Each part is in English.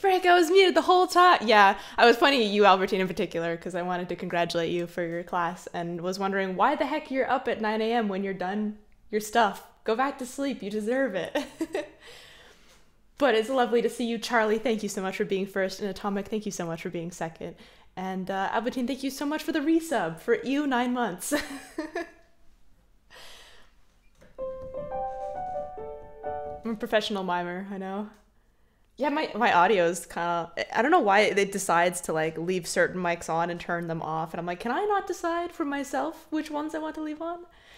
frick, I was muted the whole time. Yeah, I was pointing at you, Albertine, in particular, because I wanted to congratulate you for your class and was wondering why the heck you're up at 9 a.m. when you're done your stuff. Go back to sleep. You deserve it. But it's lovely to see you, Charlie. Thank you so much for being first. And Atomic, thank you so much for being second. And Albertine, thank you so much for the resub for you 9 months. I'm a professional mimer, I know. Yeah, my audio's kind of, I don't know why it decides to like leave certain mics on and turn them off. And I'm like, can I not decide for myself which ones I want to leave on?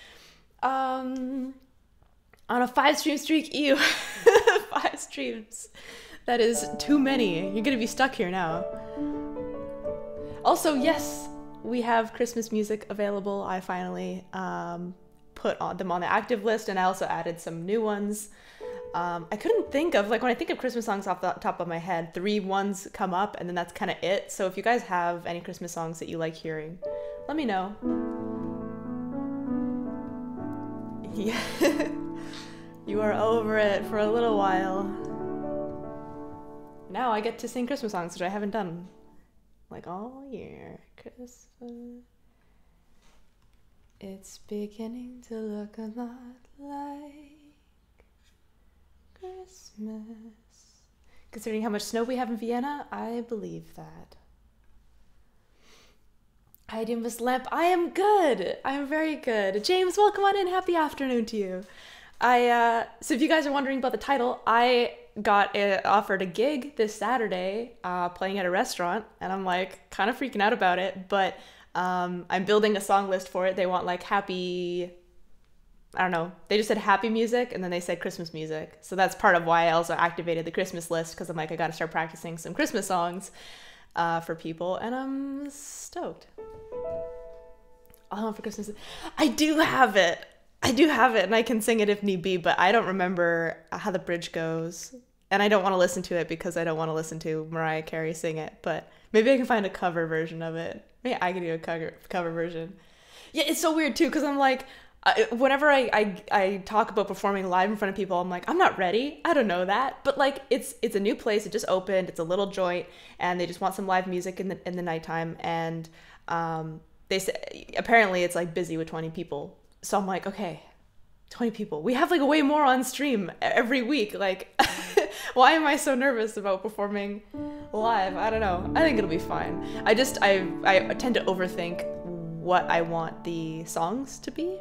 On a 5-stream streak, ew. 5 streams. That is too many. You're gonna be stuck here now. Also, yes, we have Christmas music available. I finally put them on the active list, and I also added some new ones. I couldn't think of, like, when I think of Christmas songs off the top of my head, 3 ones come up, and then that's kind of it. So if you guys have any Christmas songs that you like hearing, let me know. Yeah. You are over it for a little while. Now I get to sing Christmas songs, which I haven't done like all year. Christmas. It's beginning to look a lot like Christmas. Considering how much snow we have in Vienna, I believe that. Hi, dear Miss Lamp. I am good. I am very good. James, welcome on in. Happy afternoon to you. So if you guys are wondering about the title, I got offered a gig this Saturday playing at a restaurant, and I'm like kind of freaking out about it, but I'm building a song list for it. They want like happy, I don't know, they just said happy music, and then they said Christmas music. So that's part of why I also activated the Christmas list, because I'm like, I gotta start practicing some Christmas songs for people, and I'm stoked. All I want for Christmas, I do have it, and I can sing it if need be, but I don't remember how the bridge goes, and I don't want to listen to it because I don't want to listen to Mariah Carey sing it, but maybe I can find a cover version of it. Maybe I can do a cover version. Yeah, it's so weird too, because I'm like, whenever I talk about performing live in front of people, I'm like, I'm not ready. I don't know that. But like, it's a new place. It just opened. It's a little joint, and they just want some live music in the nighttime. And they say apparently it's like busy with 20 people. So I'm like, okay, 20 people. We have like way more on stream every week. Like, why am I so nervous about performing live? I don't know. I think it'll be fine. I tend to overthink what I want the songs to be,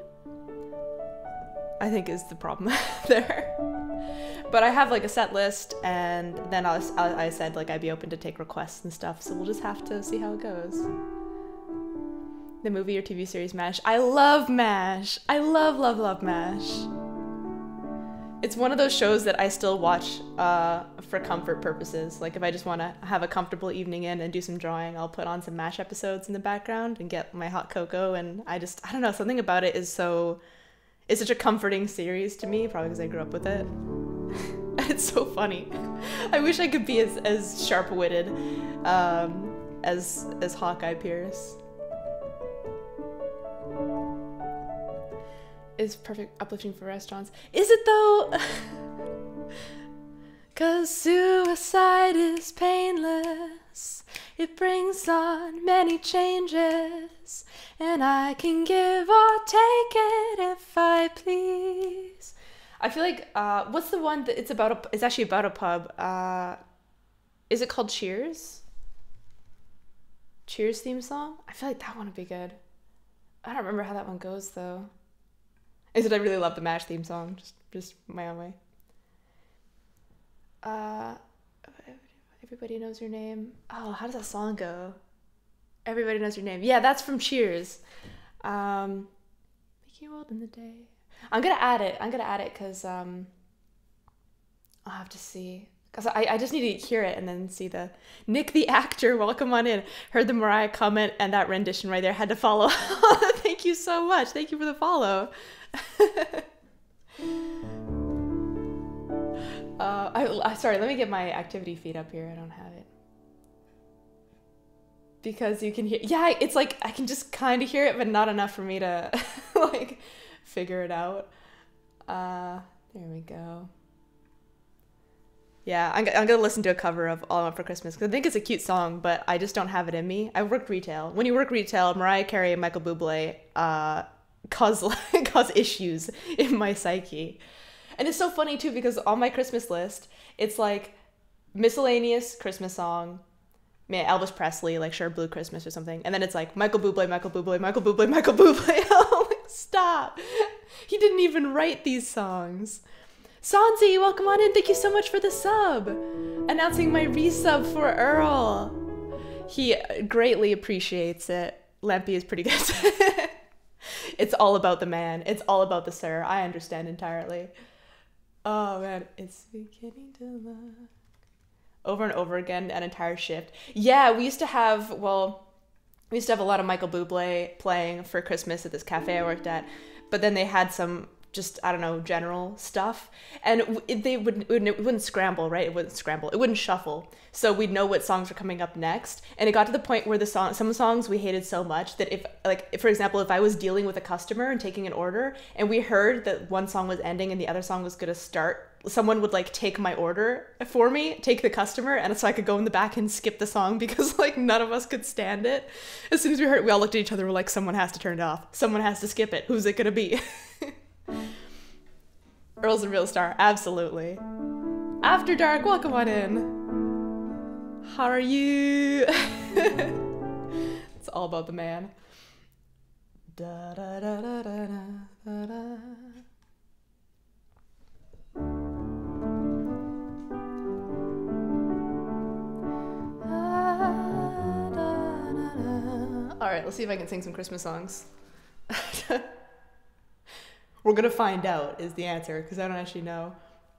I think is the problem there. But I have like a set list, and then I said like I'd be open to take requests and stuff, so we'll just have to see how it goes. The movie or TV series MASH. I love MASH. I love MASH. It's one of those shows that I still watch for comfort purposes. Like if I just want to have a comfortable evening in and do some drawing, I'll put on some MASH episodes in the background and get my hot cocoa, and I don't know, something about it is it's such a comforting series to me, probably because I grew up with it. It's so funny. I wish I could be as sharp-witted as Hawkeye Pierce. Is perfect uplifting for restaurants. Is it though? 'Cause suicide is painless. It brings on many changes, and I can give or take it if I please. I feel like what's the one that it's actually about a pub. Is it called Cheers? Cheers theme song? I feel like that one would be good. I don't remember how that one goes though. Is it I really love the MASH theme song, just my own way. Everybody knows your name. Oh, how does that song go? Everybody knows your name. Yeah, that's from Cheers. Making your world in the day. I'm gonna add it because I'll have to see. Because I just need to hear it and then see the Nick the actor, welcome on in. Heard the Mariah comment and that rendition right there, had to follow. Thank you so much. Thank you for the follow. Sorry, let me get my activity feed up here. I don't have it. Because you can hear, yeah, it's like, I can just kind of hear it, but not enough for me to like figure it out. There we go. Yeah, I'm gonna listen to a cover of All I Want for Christmas because I think it's a cute song, but I just don't have it in me. I worked retail. When you work retail, Mariah Carey and Michael Bublé cause cause issues in my psyche. And it's so funny too because on my Christmas list, it's like miscellaneous Christmas song, Elvis Presley, like Sure Blue Christmas or something, and then it's like Michael Bublé, Michael Bublé, Michael Bublé, Michael Bublé. I'm like, stop! He didn't even write these songs. Sanzi, welcome on in. Thank you so much for the sub. Announcing my resub for Earl. He greatly appreciates it. Lampy is pretty good. It's all about the man. It's all about the sir. I understand entirely. Oh man, it's beginning to look. Over and over again, an entire shift. Yeah, we used to have a lot of Michael Bublé playing for Christmas at this cafe I worked at, but then they had some just, I don't know, general stuff. And it wouldn't scramble, right? It wouldn't scramble. It wouldn't shuffle. So we'd know what songs were coming up next. And it got to the point where some songs we hated so much that for example, if I was dealing with a customer and taking an order and we heard that one song was ending and the other song was going to start, someone would like take my order for me, take the customer, and so I could go in the back and skip the song because like none of us could stand it. As soon as we heard it, we all looked at each other, we're like, someone has to turn it off. Someone has to skip it. Who's it going to be? Earl's a real star, absolutely. After Dark, welcome on in. How are you? It's all about the man. Da, da, da, da, da, da, da. All right, let's see if I can sing some Christmas songs. We're gonna find out is the answer, because I don't actually know.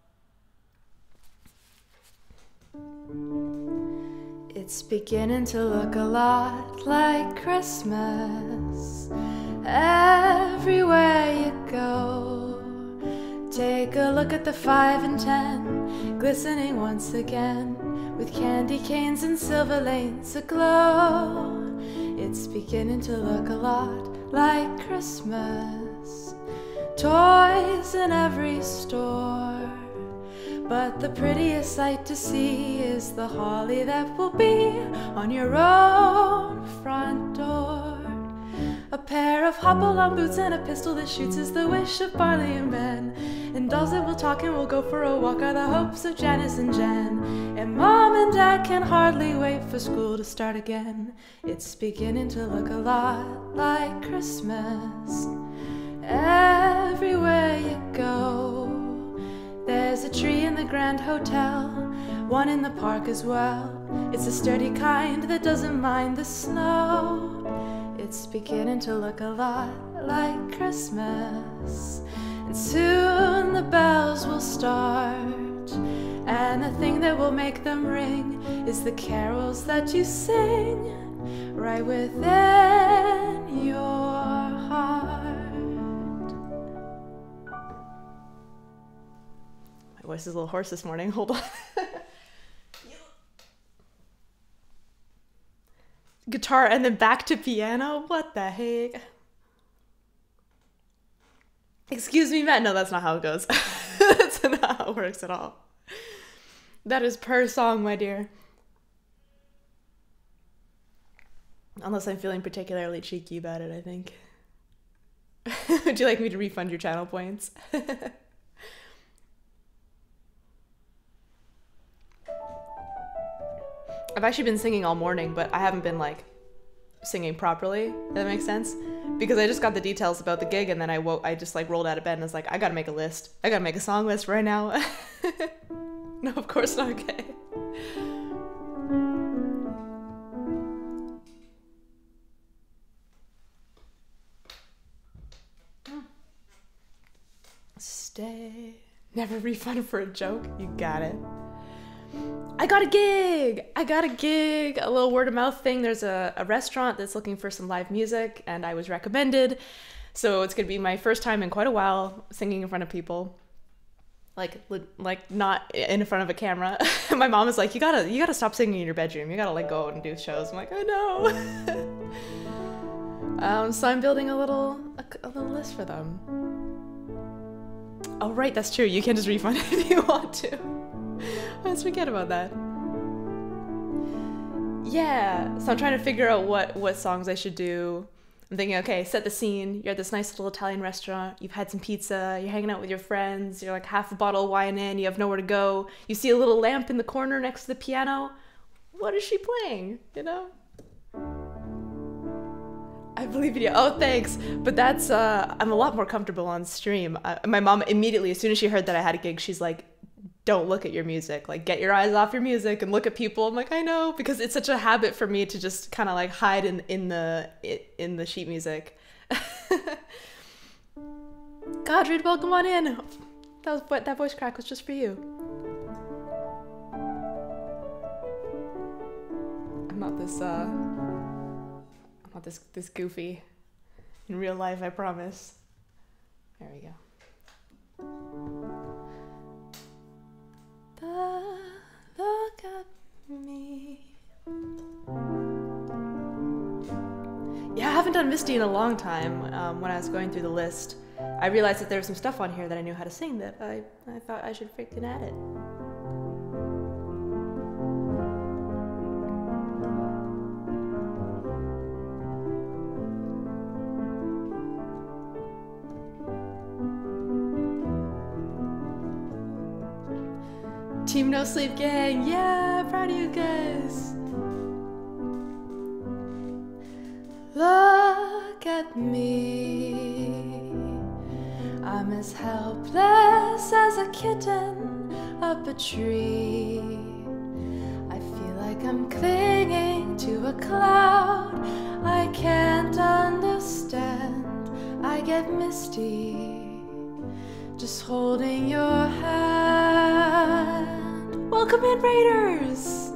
It's beginning to look a lot like Christmas everywhere you go. Take a look at the 5 and 10, glistening once again, with candy canes and silver lanes aglow. It's beginning to look a lot like Christmas. Toys in every store, but the prettiest sight to see is the holly that will be on your own front door. A pair of hop-along boots and a pistol that shoots is the wish of Barley and Ben. And dolls that will talk and will go for a walk are the hopes of Janice and Jen. And Mom and Dad can hardly wait for school to start again. It's beginning to look a lot like Christmas everywhere you go. There's a tree in the Grand Hotel, one in the park as well. It's a sturdy kind that doesn't mind the snow. It's beginning to look a lot like Christmas. And soon the bells will start, and the thing that will make them ring is the carols that you sing right within your heart. My voice is a little hoarse this morning. Hold on. Guitar and then back to piano? What the heck? Excuse me, Matt. No, that's not how it goes. That's not how it works at all. That is per song, my dear. Unless I'm feeling particularly cheeky about it, I think. Would you like me to refund your channel points? I've actually been singing all morning, but I haven't been like singing properly, if that makes sense. Because I just got the details about the gig and then I just like rolled out of bed and was like, I gotta make a list. I gotta make a song list right now. No, of course not, okay. Stay. Never refund for a joke. You got it. I got a gig! A little word of mouth thing. There's a restaurant that's looking for some live music and I was recommended. So it's gonna be my first time in quite a while singing in front of people. Like not in front of a camera. My mom was like, you gotta stop singing in your bedroom. You gotta like go out and do shows. I'm like, I know. So I'm building a little list for them. Oh right, that's true. You can just refund it if you want to. Let's forget about that. Yeah, so I'm trying to figure out what songs I should do. I'm thinking, okay, set the scene. You're at this nice little Italian restaurant. You've had some pizza. You're hanging out with your friends. You're like half a bottle of wine in. You have nowhere to go. You see a little lamp in the corner next to the piano. What is she playing? You know? I believe in you. Oh, thanks. But that's, I'm a lot more comfortable on stream. My mom immediately, as soon as she heard that I had a gig, she's like, don't look at your music. Like, get your eyes off your music and look at people. I'm like, I know, because it's such a habit for me to just kind of like hide in the sheet music. Godred, welcome on in. That voice crack was just for you. I'm not this goofy in real life, I promise. There we go. Look at me. Yeah, I haven't done Misty in a long time. When I was going through the list, I realized that there was some stuff on here that I knew how to sing that I thought I should freaking add it. Team No Sleep Gang, yeah, proud of you guys. Look at me, I'm as helpless as a kitten up a tree. I feel like I'm clinging to a cloud I can't understand. I get misty just holding your hand. Welcome in, Raiders!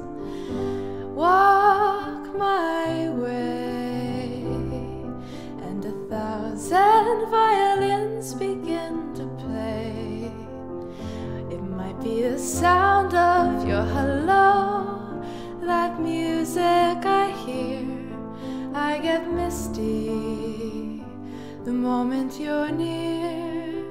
Walk my way, and 1,000 violins begin to play. It might be the sound of your hello, that music I hear. I get misty the moment you're near.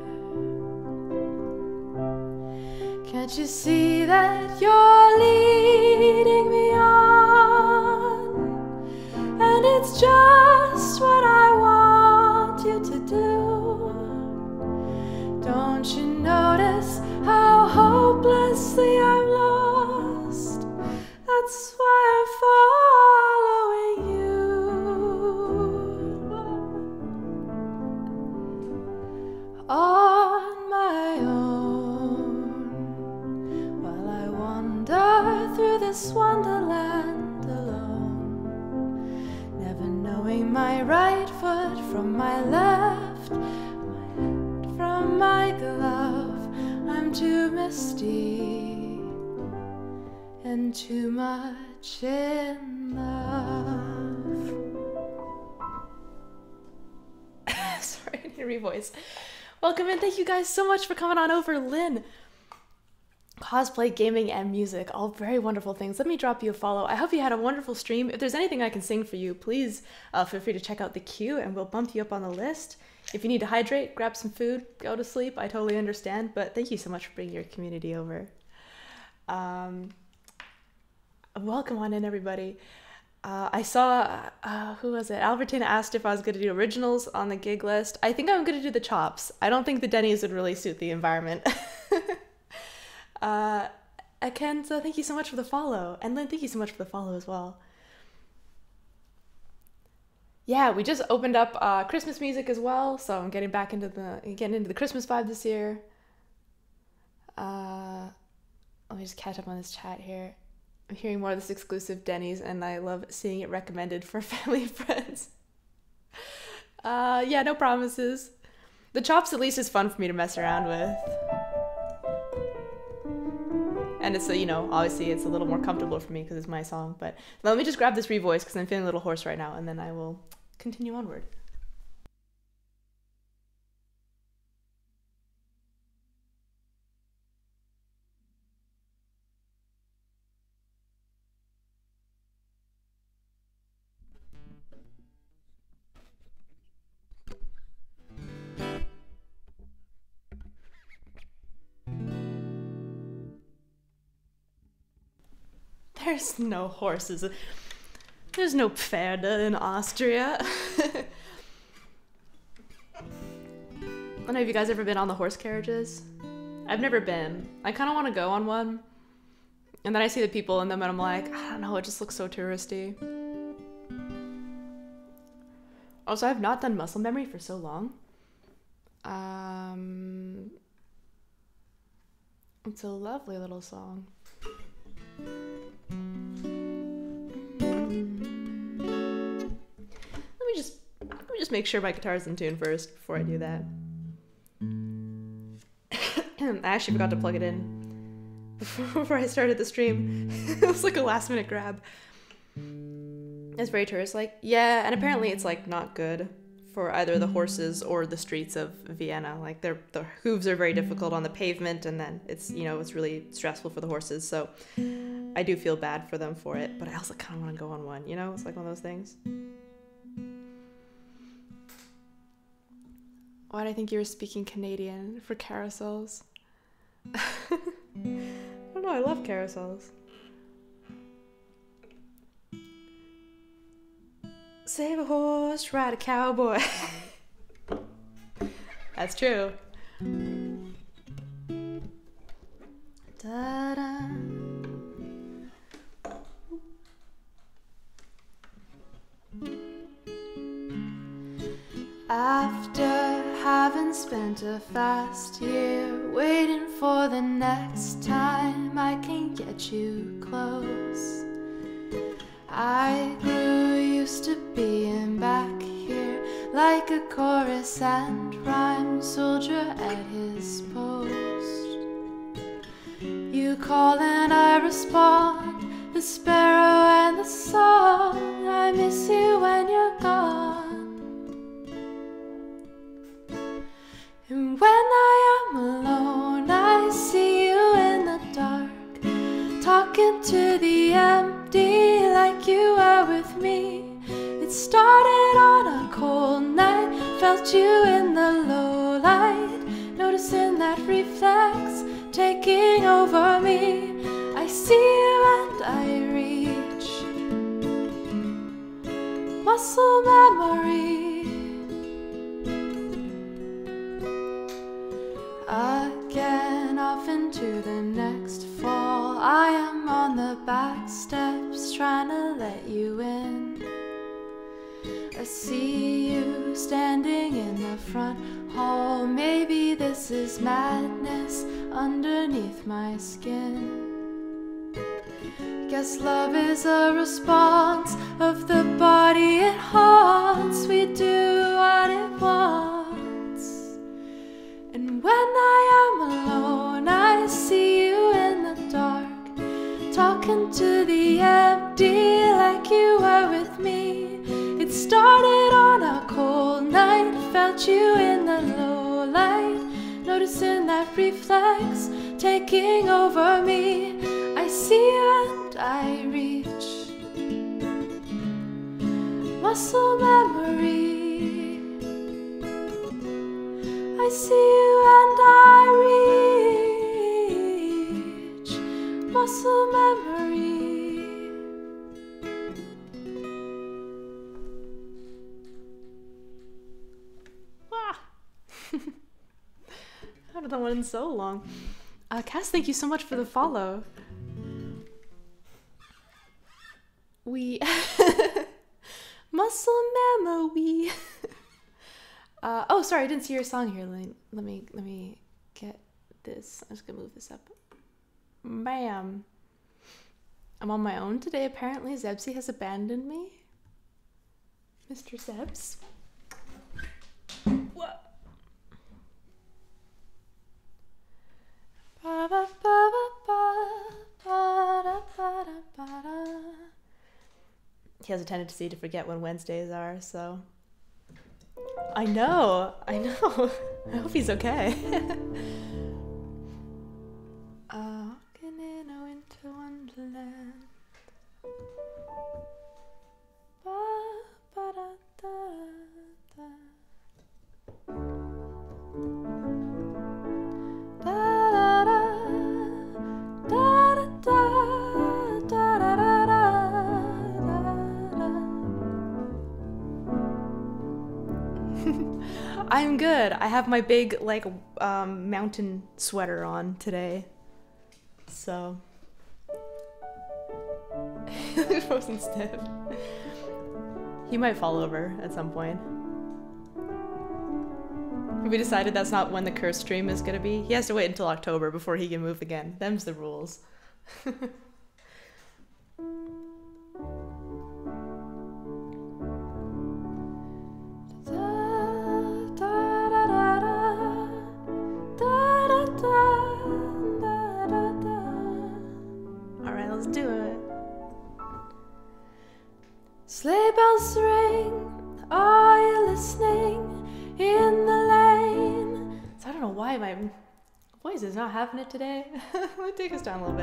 Can't you see that you're leading me on? And it's just what I want you to do. Don't you notice how hopelessly I'm lost? That's why I'm following you. On my own, while I wander through this wonderland alone, never knowing my right foot from my left, from my glove. I'm too misty and too much in love. Sorry, I need a revoice. Welcome in. Thank you guys so much for coming on over, Lynn. Cosplay, gaming, and music, all very wonderful things. Let me drop you a follow. I hope you had a wonderful stream. If there's anything I can sing for you, please feel free to check out the queue and we'll bump you up on the list. If you need to hydrate, grab some food, go to sleep, I totally understand, but thank you so much for bringing your community over. Welcome on in, everybody. I saw, who was it? Albertina asked if I was going to do originals on the gig list. I think I'm going to do the chops. I don't think the Denny's would really suit the environment. Ken, so thank you so much for the follow. And Lynn, thank you so much for the follow as well. Yeah, we just opened up Christmas music as well, so I'm getting into the Christmas vibe this year. Let me just catch up on this chat here. I'm hearing more of this exclusive Denny's, and I love seeing it recommended for family and friends. Yeah, no promises. The chops at least is fun for me to mess around with. And it's, you know, obviously it's a little more comfortable for me because it's my song. But let me just grab this revoice because I'm feeling a little hoarse right now, and then I will continue onward. There's no horses. There's no Pferde in Austria. I don't know, have you guys ever been on the horse carriages? I've never been. I kind of want to go on one. And then I see the people in them and I'm like, I don't know, it just looks so touristy. Also, I've not done muscle memory for so long. It's a lovely little song. Let me just make sure my guitar's in tune first before I do that. I actually forgot to plug it in before I started the stream. It was like a last minute grab. It's very tourist-like. Yeah, and apparently it's like not good for either the horses or the streets of Vienna. Like the hooves are very difficult on the pavement, and then it's, you know, it's really stressful for the horses. So I do feel bad for them for it, but I also kind of want to go on one, you know? It's like one of those things. Why do I think you were speaking Canadian for carousels? I don't know, I love carousels. Save a horse, ride a cowboy. That's true. Da-da. After having spent a fast year waiting for the next time I can get you close, I grew used to being back here like a chorus and rhyme soldier at his post. You call and I respond, the sparrow and the song. I miss you when you're gone. And when I am alone, I see you in the dark, talking to the empty like you were with me. It started on a cold night, felt you in the low light, noticing that reflex taking over me. I see you and I reach muscle memory. Again, off into the next fall, I am on the back steps trying to let you in. I see you standing in the front hall. Maybe this is madness underneath my skin. Guess love is a response of the body it haunts. We do what it wants. And when I am alone, I see you in the dark, talking to the empty like you were with me. It started on a cold night, felt you in the low light, noticing that reflex taking over me. I see you and I reach muscle memory. I see you and I reach muscle memory. Ah. I haven't done one in so long. Cass, thank you so much for the follow. We muscle memory. Oh, sorry, I didn't see your song here. Let me get this. I'm just gonna move this up. Bam. I'm on my own today. Apparently, Zebsy has abandoned me. Mr. Zebs. What? He has a tendency to forget when Wednesdays are, so. I know. I hope he's okay. Walking in a winter wonderland. Da da da da da da da da. I'm good. I have my big, like, mountain sweater on today. So. Frozen stiff. He might fall over at some point. We decided that's not when the curse stream is gonna be. He has to wait until October before he can move again. Them's the rules. Alright, let's do it. Sleigh bells ring, are you listening? In the lane. So I don't know why my voice is not having it today. Let me take us down a little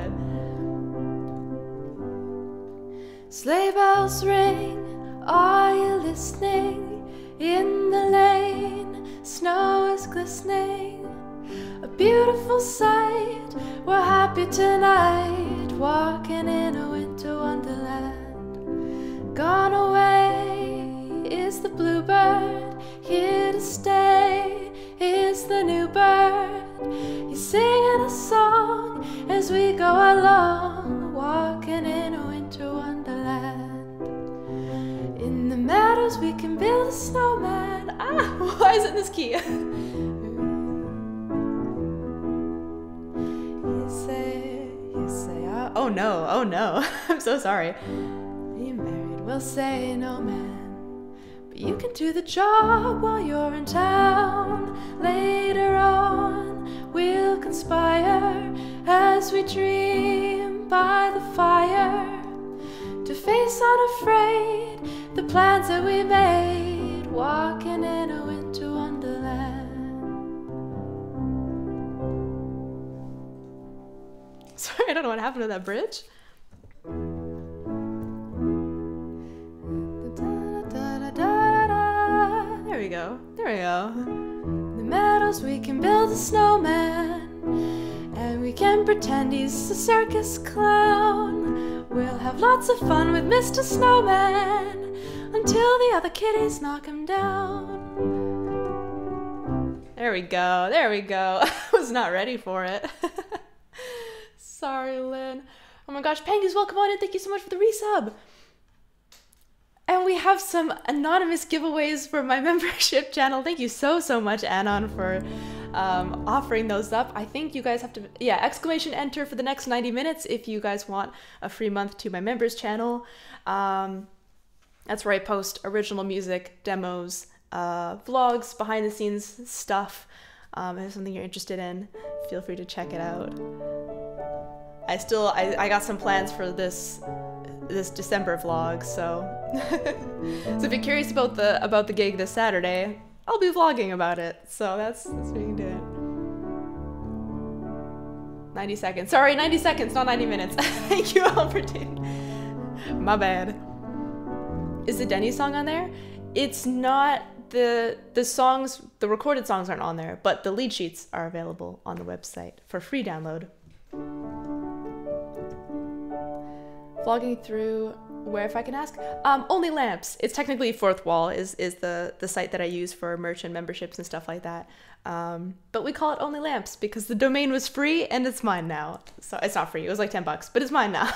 bit. Sleigh bells ring, are you listening? In the lane, snow is glistening. A beautiful sight, we're happy tonight, walking in a winter wonderland. Gone away is the bluebird, here to stay is the new bird. He's singing a song as we go along, walking in a winter wonderland. In the meadows we can build a snowman. Ah, why is it in this key? You say, oh no, I'm so sorry. Be married, we'll say no man. You can do the job while you're in town. Later on, we'll conspire as we dream by the fire to face unafraid the plans that we made, walking in a winter wonderland. Sorry, I don't know what happened to that bridge. There we go. There we go. In the meadows we can build a snowman, and we can pretend he's a circus clown. We'll have lots of fun with Mr. Snowman until the other kitties knock him down. There we go. There we go. I was not ready for it. Sorry, Lynn. Oh my gosh, Pangies, welcome on in. Thank you so much for the resub. And we have some anonymous giveaways for my membership channel. Thank you so much, Anon, for offering those up. I think you guys have to, yeah, exclamation enter for the next 90 minutes if you guys want a free month to my members channel. That's where I post original music, demos, vlogs, behind the scenes stuff. If it's something you're interested in, feel free to check it out. I got some plans for this December vlog, so so if you're curious about the gig this Saturday, I'll be vlogging about it. So that's what you can do it. 90 seconds. Sorry, 90 seconds, not 90 minutes. Thank you all for taking. My bad. Is the Denny song on there? It's not. The songs, the recorded songs aren't on there, but the lead sheets are available on the website for free download. Vlogging through where, if I can ask? Only Lamps. It's technically Fourth Wall is the site that I use for merch and memberships and stuff like that. But we call it Only Lamps because the domain was free and it's mine now. So it's not free, it was like $10, but it's mine now.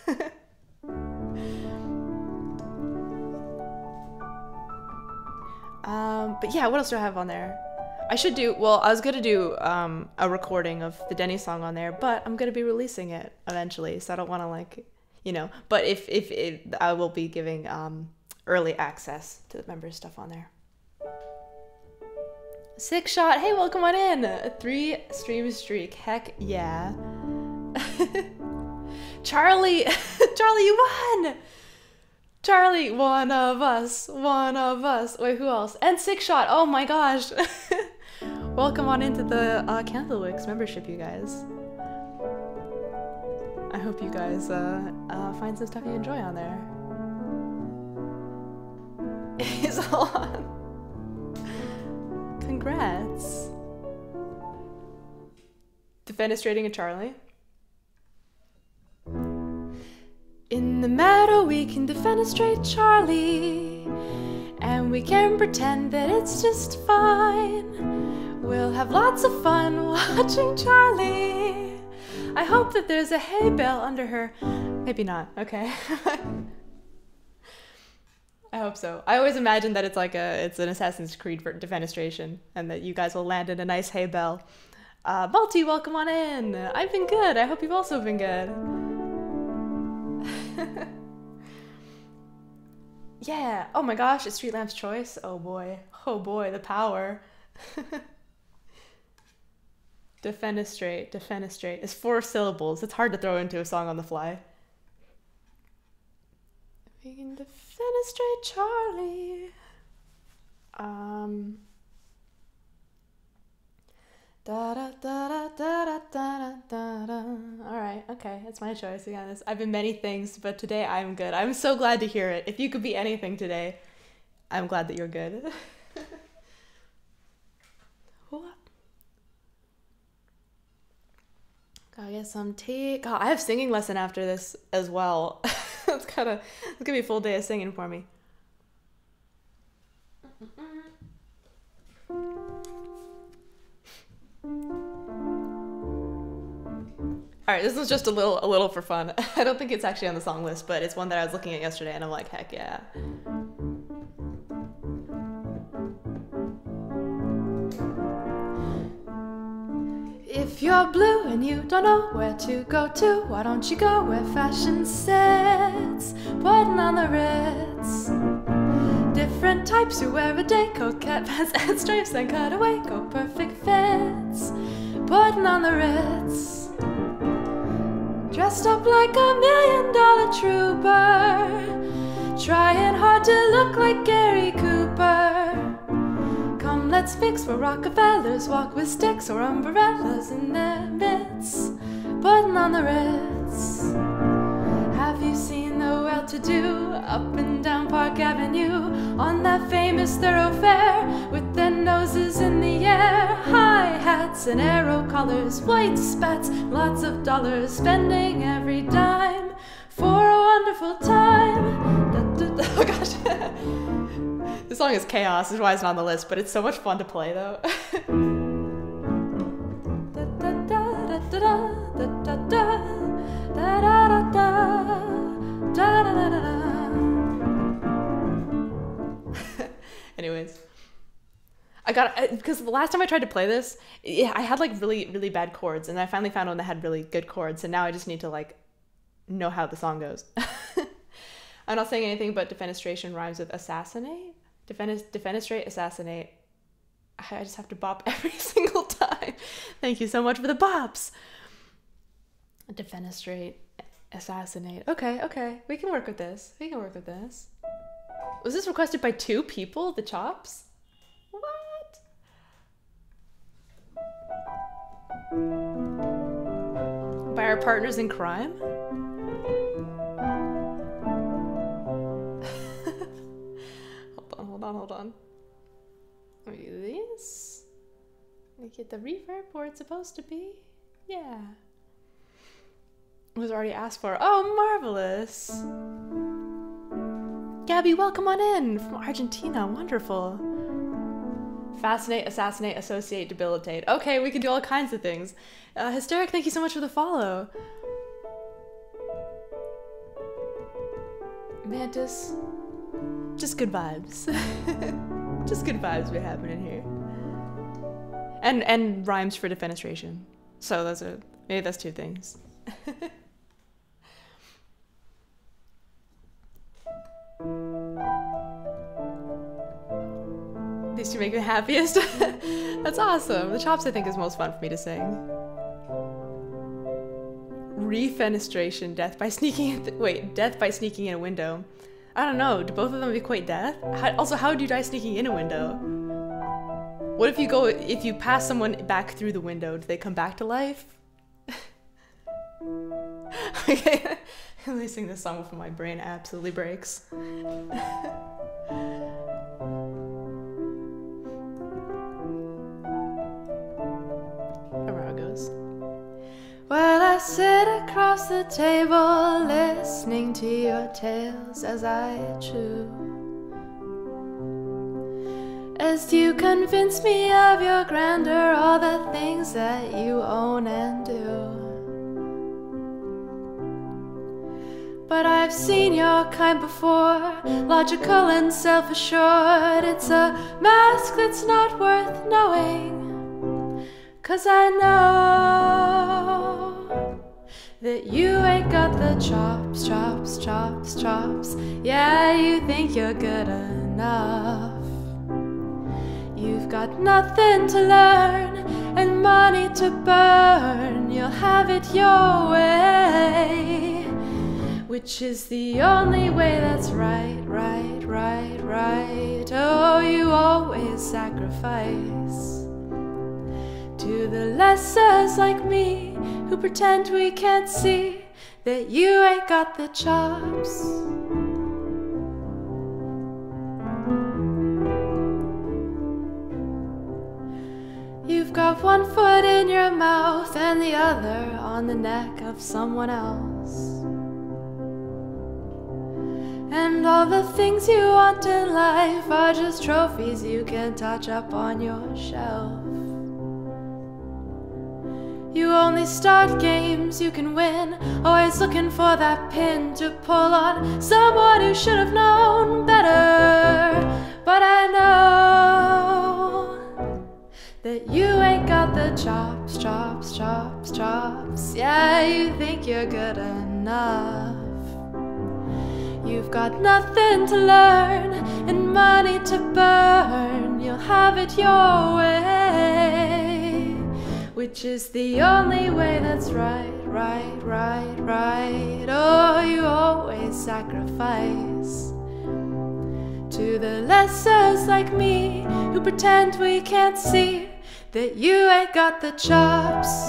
But yeah, what else do I have on there? I should do, well, I was gonna do a recording of the Denny song on there, but I'm gonna be releasing it eventually, so I don't wanna like, you know, but if I will be giving early access to the members stuff on there. Sick shot, hey, welcome on in. A 3 stream streak, heck yeah. Charlie, Charlie, you won! Charlie, one of us. Wait, who else? And Sick shot, oh my gosh. Welcome on into the Candlewicks membership, you guys. I hope you guys find some stuff you enjoy on there. It's all on. Congrats. Defenestrating a Charlie. In the meadow we can defenestrate Charlie, and we can pretend that it's just fine. We'll have lots of fun watching Charlie. I hope that there's a hay bale under her. Maybe not, okay. I hope so. I always imagine that it's like it's an Assassin's Creed for defenestration, and that you guys will land in a nice hay bale. Multi, welcome on in. I've been good. I hope you've also been good. Yeah. Oh my gosh, it's Street Lamp's choice. Oh boy. Oh boy, the power. Defenestrate. Defenestrate. It's 4 syllables. It's hard to throw into a song on the fly. We can defenestrate Charlie. Da da da da da da da da. All right, okay, it's my choice. Again, I've been many things, but today I'm good. I'm so glad to hear it. If you could be anything today, I'm glad that you're good. Gotta get some tea. God, I have singing lesson after this as well. It's gonna be a full day of singing for me. Alright, this is just a little for fun. I don't think it's actually on the song list, but it's one that I was looking at yesterday and I'm like, heck yeah. If you're blue and you don't know where to go to, why don't you go where fashion sits? Putting on the Ritz. Different types who wear a day, coquette pants and stripes, then cut away, go perfect fits. Putting on the Ritz. Dressed up like $1 million trooper, trying hard to look like Gary Cooper. Come, let's fix where Rockefellers walk with sticks or umbrellas in their mitts. Putting on the Ritz. Have you seen the well-to-do up and down Park Avenue on that famous thoroughfare with their noses in the air? High hats and arrow collars, white spats, lots of dollars, spending every dime for a wonderful time. Oh gosh. This song is chaos, is why it's not on the list, but it's so much fun to play though. Anyways, because the last time I tried to play this, I had like really, really bad chords, and I finally found one that had really good chords, and now I just need to like know how the song goes. I'm not saying anything, but defenestration rhymes with assassinate. Defenestrate, assassinate. I just have to bop every single time. Thank you so much for the bops. Defenestrate, assassinate. Okay, we can work with this. Was this requested by 2 people, the chops? What? By our partners in crime? Hold on. Let me do this. Let me get the reverb where it's supposed to be. Yeah. It was already asked for. Oh, marvelous. Gabby, welcome on in from Argentina. Wonderful. Fascinate, assassinate, associate, debilitate. Okay, we can do all kinds of things. Hysteric, thank you so much for the follow. Mantis. Just good vibes. Just good vibes be happening here. And rhymes for defenestration. So maybe that's 2 things. These 2 make me happiest. That's awesome. The chops I think is most fun for me to sing. Refenestration, death by sneaking death by sneaking in a window. I don't know, do both of them equate death? Also, how do you die sneaking in a window? What if you pass someone back through the window, do they come back to life? Okay, let me sing this song before my brain absolutely breaks. Well, I sit across the table listening to your tales as I chew. 'cause you convince me of your grandeur, all the things that you own and do. But I've seen your kind before, logical and self-assured. It's a mask that's not worth knowing, 'cause I know that you ain't got the chops, chops, chops, chops. Yeah, you think you're good enough. You've got nothing to learn and money to burn. You'll have it your way, which is the only way that's right, right, right, right. Oh, you always sacrifice to the lessers like me, who pretend we can't see that you ain't got the chops. You've got one foot in your mouth and the other on the neck of someone else. And all the things you want in life are just trophies you can touch up on your shelf. You only start games you can win, always looking for that pin to pull on someone who should have known better. But I know that you ain't got the chops, chops, chops, chops. Yeah, you think you're good enough. You've got nothing to learn and money to burn. You'll have it your way, which is the only way that's right, right, right, right. Oh, you always sacrifice to the lessers like me, who pretend we can't see that you ain't got the chops.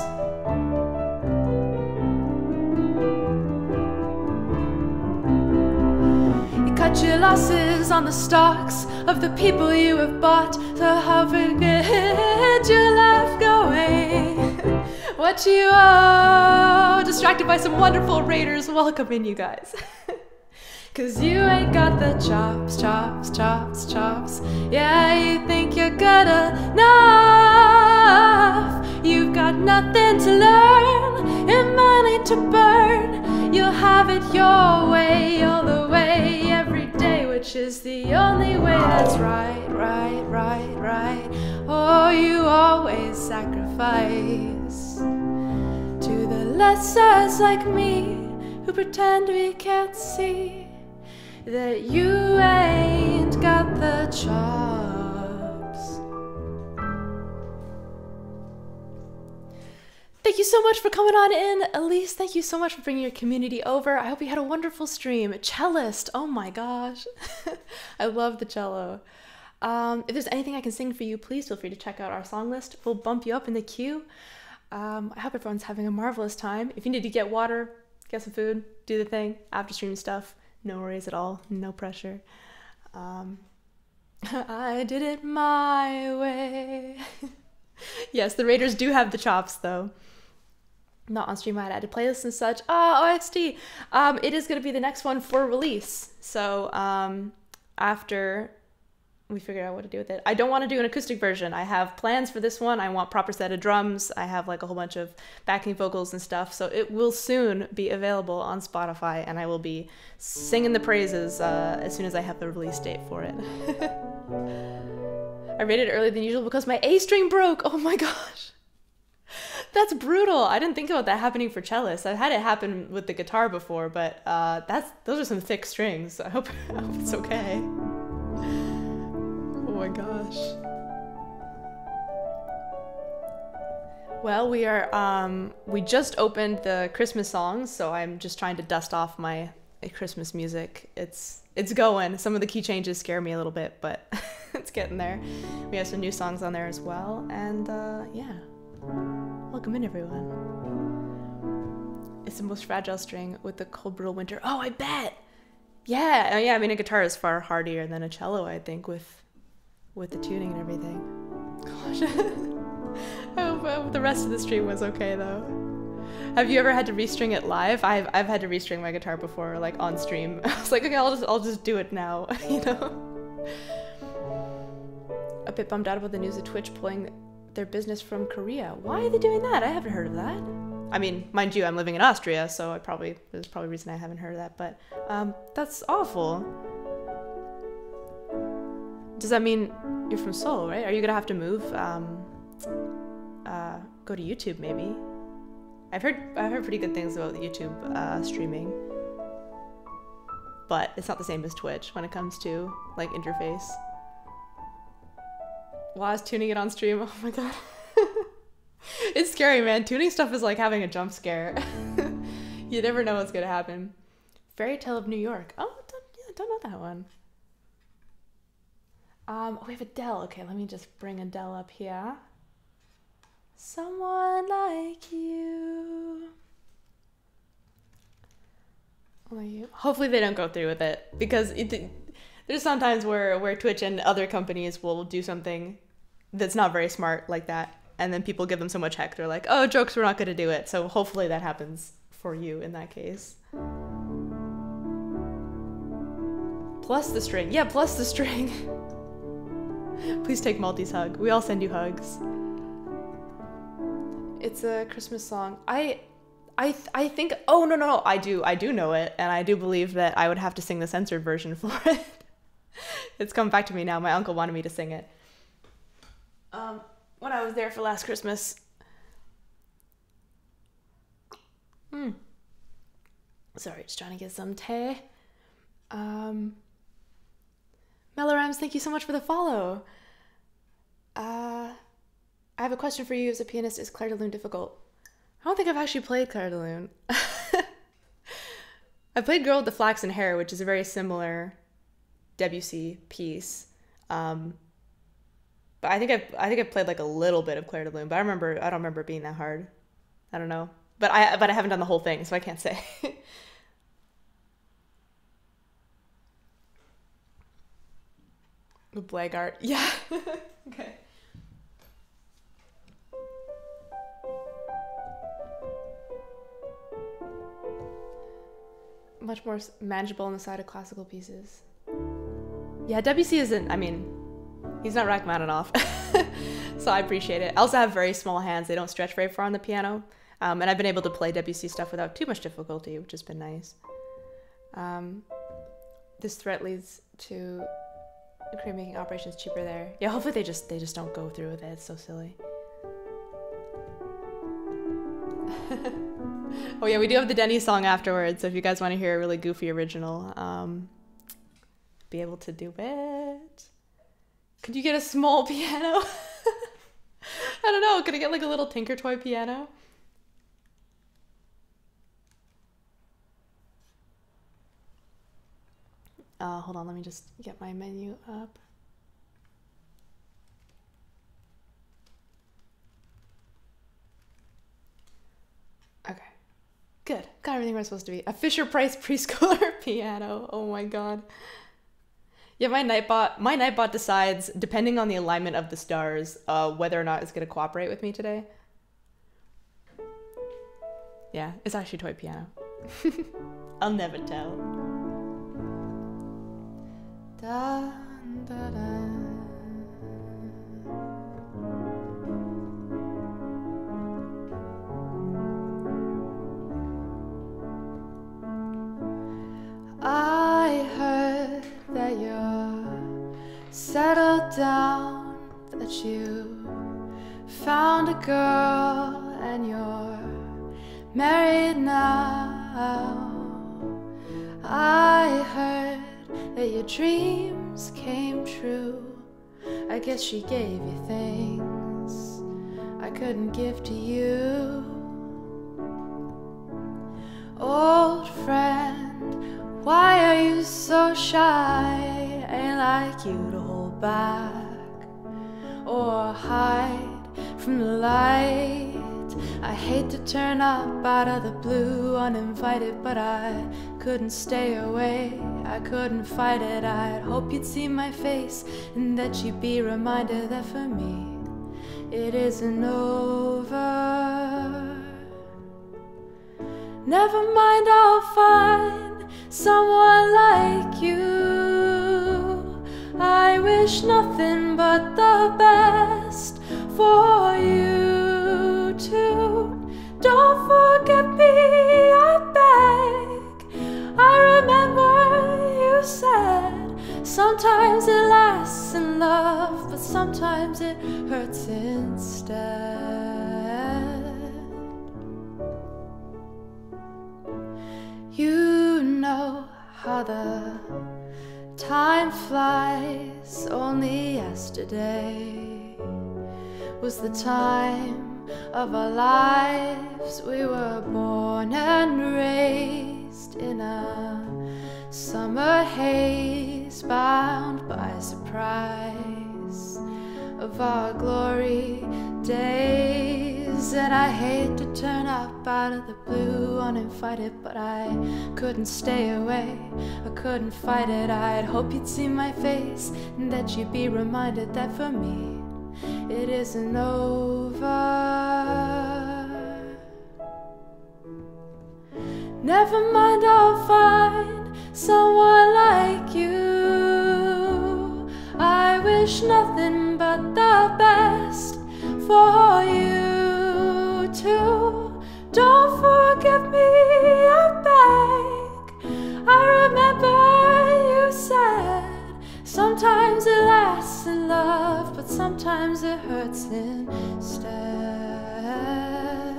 You cut your losses on the stocks of the people you have bought, so how forget your life going? What you owe? Distracted by some wonderful raiders. Welcome in, you guys. 'Cause you ain't got the chops, chops, chops, chops. Yeah, you think you're good enough. You've got nothing to learn and money to burn. You'll have it your way, all the way, every day, which is the only way that's right, right, right, right. Oh, you always sacrifice to the lessers like me, who pretend we can't see that you ain't got the chops. Thank you so much for coming on in. Elise, thank you so much for bringing your community over. I hope you had a wonderful stream. Cellist, oh my gosh. I love the cello. If there's anything I can sing for you, please feel free to check out our song list. We'll bump you up in the queue. I hope everyone's having a marvelous time. If you need to get water, get some food, do the thing, after stream stuff, no worries at all, no pressure. I did it my way. Yes, the Raiders do have the chops though. Not on stream, I had added playlists and such. OXD. It is going to be the next one for release. So after we figured out what to do with it. I don't want to do an acoustic version. I have plans for this one. I want proper set of drums. I have like a whole bunch of backing vocals and stuff. So it will soon be available on Spotify, and I will be singing the praises as soon as I have the release date for it. I rated it earlier than usual because my A string broke. Oh my gosh. That's brutal. I didn't think about that happening for cellists. I've had it happen with the guitar before, but those are some thick strings. I hope it's okay. Oh my gosh. Well, we just opened the Christmas songs, so I'm just trying to dust off my Christmas music. It's going. Some of the key changes scare me a little bit, but it's getting there. We have some new songs on there as well, and yeah. Welcome in, everyone. It's the most fragile string with the cold, brutal winter. Oh, I bet! Yeah, I mean, a guitar is far hardier than a cello, I think, with the tuning and everything. Gosh. I hope the rest of the stream was okay, though. Have you ever had to restring it live? I've had to restring my guitar before, like, on stream. I was like, okay, I'll just do it now, you know? bit bummed out about the news of Twitch pulling their business from Korea. Why are they doing that? I haven't heard of that. I mean, mind you, I'm living in Austria, so there's probably a reason I haven't heard of that, but that's awful. Does that mean you're from Seoul, right? Are you gonna have to move? Go to YouTube maybe. I've heard pretty good things about YouTube streaming, but it's not the same as Twitch when it comes to like interface. While I was tuning it on stream, oh my god. It's scary, man. Tuning stuff is like having a jump scare. You never know what's gonna happen. Fairy Tale of New York. Oh, don't know that one. We have Adele. Okay, let me just bring Adele up here. Someone like you. Hopefully they don't go through with it, because there's sometimes where Twitch and other companies will do something that's not very smart like that, and then people give them so much heck, they're like, oh, jokes, we're not going to do it. So hopefully that happens for you in that case. Plus the string. Yeah, plus the string. Please take Malty's hug. We all send you hugs. It's a Christmas song. I think, oh, no, I do know it, and I do believe that I would have to sing the censored version for it. It's come back to me now. My uncle wanted me to sing it. When I was there for last Christmas. Sorry, just trying to get some tea. Melorams, thank you so much for the follow. I have a question for you. As a pianist, is Clair de Lune difficult? I don't think I've actually played Clair de Lune. I played Girl with the Flaxen Hair, which is a very similar Debussy piece. But I think I played like a little bit of Clair de Lune, but I don't remember it being that hard. I don't know. But I haven't done the whole thing, so I can't say. The Blackguard. Yeah. Okay. Much more manageable on the side of classical pieces. Yeah, Debussy isn't, I mean, he's not Rachmaninoff. So I appreciate it. I also have very small hands. They don't stretch very far on the piano. And I've been able to play Debussy stuff without too much difficulty, which has been nice. This threat leads to making operations cheaper there. Yeah, hopefully they just don't go through with it. It's so silly. Oh yeah, we do have the Denny song afterwards, so if you guys want to hear a really goofy original, be able to do it. Could you get a small piano? I don't know, could I get like a little Tinker Toy piano? Hold on, let me just get my menu up. Okay. Good. Got everything where it's supposed to be. A Fisher-Price preschooler piano. Oh my god. Yeah, my Nightbot decides, depending on the alignment of the stars, whether or not it's going to cooperate with me today. Yeah, it's actually a toy piano. I'll never tell. Da, da, da. I heard that you're settled down, that you found a girl and you're married now. I heard that your dreams came true. I guess she gave you things I couldn't give to you. Old friend, why are you so shy? Ain't like you to hold back or hide from the light. I hate to turn up out of the blue uninvited, but I couldn't stay away, I couldn't fight it. I'd hope you'd see my face and that you'd be reminded that for me it isn't over. Never mind, I'll find someone like you. I wish nothing but the best for you too. Don't forget me, I beg. I remember you said sometimes it lasts in love, but sometimes it hurts instead. You know how the time flies. Only yesterday was the time of our lives. We were born and raised in a summer haze, bound by surprise of our glory days. And I hate to turn up out of the blue uninvited, but I couldn't stay away, I couldn't fight it. I'd hope you'd see my face and that you'd be reminded that for me it isn't over. Never mind, I'll find someone like you. I wish nothing but the best for you too. Don't forget me, I beg. I remember you said sometimes it lasts in love, but sometimes it hurts instead.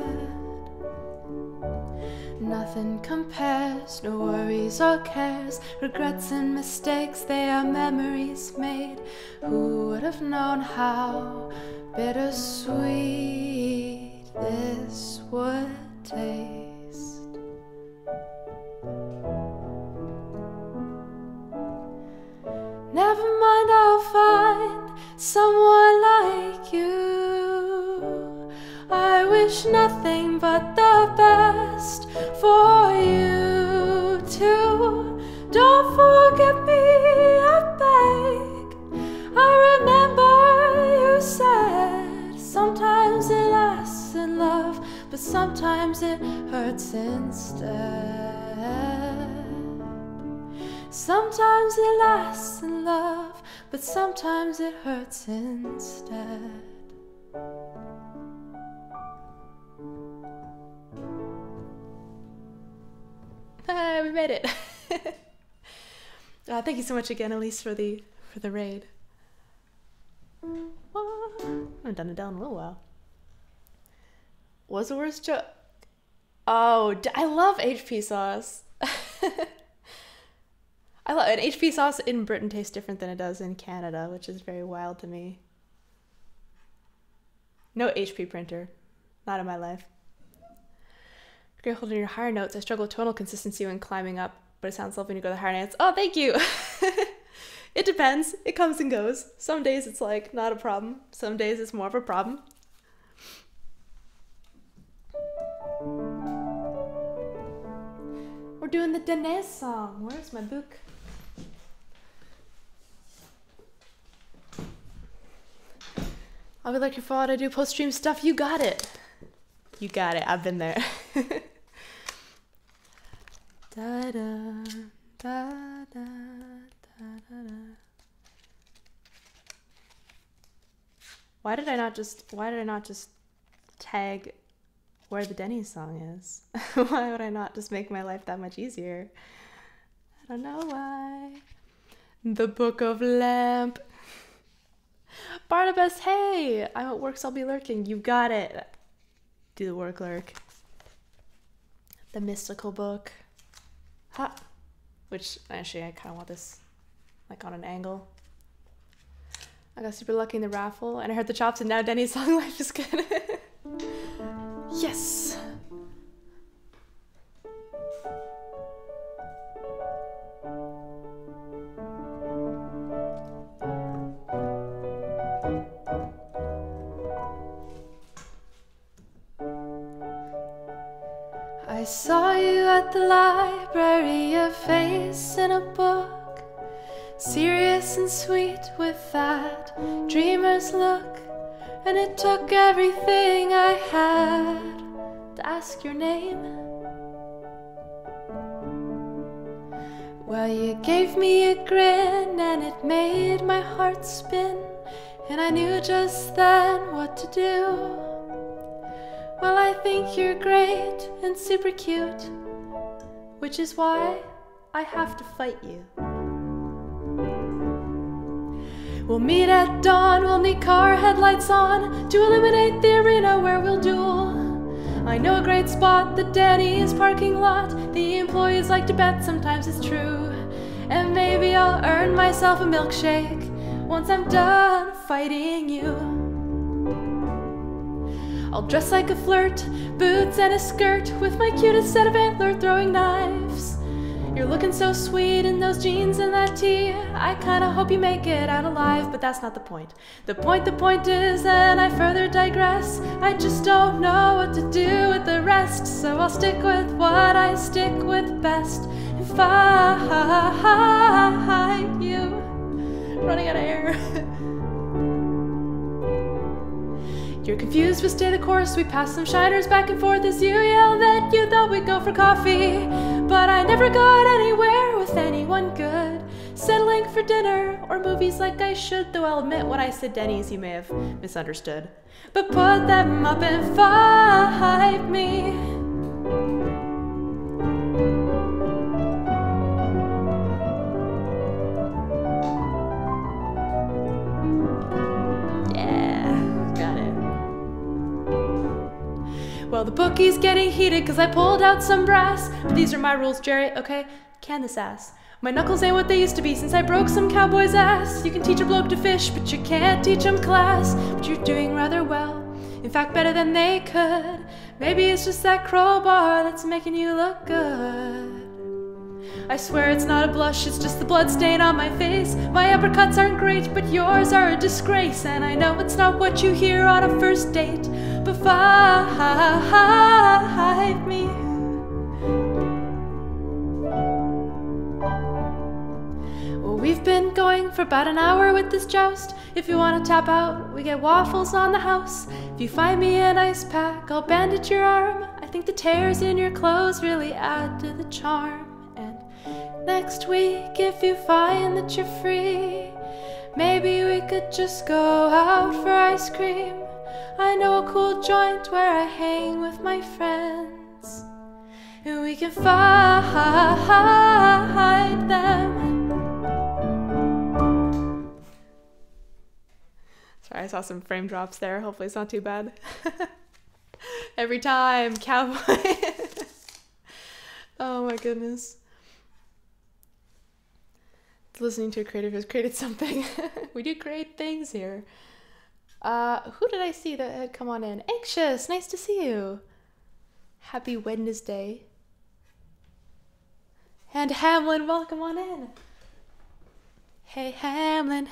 Nothing compares, no worries or cares, regrets and mistakes, they are memories made. Who would have known how bittersweet this would taste? Never mind, I'll find someone like you. I wish nothing but the best for you too. Don't forget me, I beg. I remember you said sometimes it lasts in love, but sometimes it hurts instead. Sometimes it lasts in love, but sometimes it hurts instead. We made it. Thank you so much again, Elise, for the raid. I haven't done Adele in a little while. What's the worst joke? Oh, I love HP sauce. I love it. HP sauce in Britain tastes different than it does in Canada, which is very wild to me. No HP printer, not in my life. Great holding your higher notes. I struggle with tonal consistency when climbing up, but it sounds lovely when you go to the higher notes. Oh, thank you. It depends. It comes and goes. Some days it's like not a problem. Some days it's more of a problem. We're doing the Danae song. Where's my book? I'll be like your fault. I do post-stream stuff. You got it. You got it. I've been there. Da, da, da, da, da, da. Why did I not just tag where the Denny's song is? Why would I not just make my life that much easier? I don't know why. The Book of Lamp. Barnabas, hey! I'm at work, so I'll be lurking. You got it. Do the work, lurk. The mystical book. Ha! Which, actually, I kind of want this, like, on an angle. I got super lucky in the raffle, and I heard the chops, and now Denny's song life is good. Yes! I saw you at the library, a face in a book, serious and sweet with that dreamer's look. And it took everything I had to ask your name. Well, you gave me a grin and it made my heart spin, and I knew just then what to do. Well, I think you're great and super cute, which is why I have to fight you. We'll meet at dawn, we'll need car headlights on to illuminate the arena where we'll duel. I know a great spot, the Denny's parking lot. The employees like to bet sometimes it's true. And maybe I'll earn myself a milkshake once I'm done fighting you. I'll dress like a flirt, boots and a skirt, with my cutest set of antler throwing knives. You're looking so sweet in those jeans and that tee. I kinda hope you make it out alive, but that's not the point. The point is, and I further digress, I just don't know what to do with the rest. So I'll stick with what I stick with best and fight you. Running out of air. You're confused, but stay the course. We passed some shiners back and forth as you yelled that you thought we'd go for coffee. But I never got anywhere with anyone good, settling for dinner or movies like I should. Though I'll admit, when I said Denny's, you may have misunderstood. But put them up and fight me. Well, the bookie's getting heated cause I pulled out some brass. But these are my rules, Jerry, okay? Can this ass. My knuckles ain't what they used to be since I broke some cowboy's ass. You can teach a bloke to fish, but you can't teach him class. But you're doing rather well, in fact better than they could. Maybe it's just that crowbar that's making you look good. I swear it's not a blush, it's just the blood stain on my face. My uppercuts aren't great, but yours are a disgrace. And I know it's not what you hear on a first date, but fight me. Well, we've been going for about an hour with this joust. If you want to tap out, we get waffles on the house. If you find me an ice pack, I'll bandage your arm. I think the tears in your clothes really add to the charm. Next week, if you find that you're free, maybe we could just go out for ice cream. I know a cool joint where I hang with my friends, and we can fight them. Sorry, I saw some frame drops there. Hopefully it's not too bad. Every time, cowboy. Oh my goodness. Listening to a creator who's created something. We do great things here. Who did I see that had come on in? Anxious, nice to see you. Happy Wednesday. And Hamlin, welcome on in. Hey Hamlin.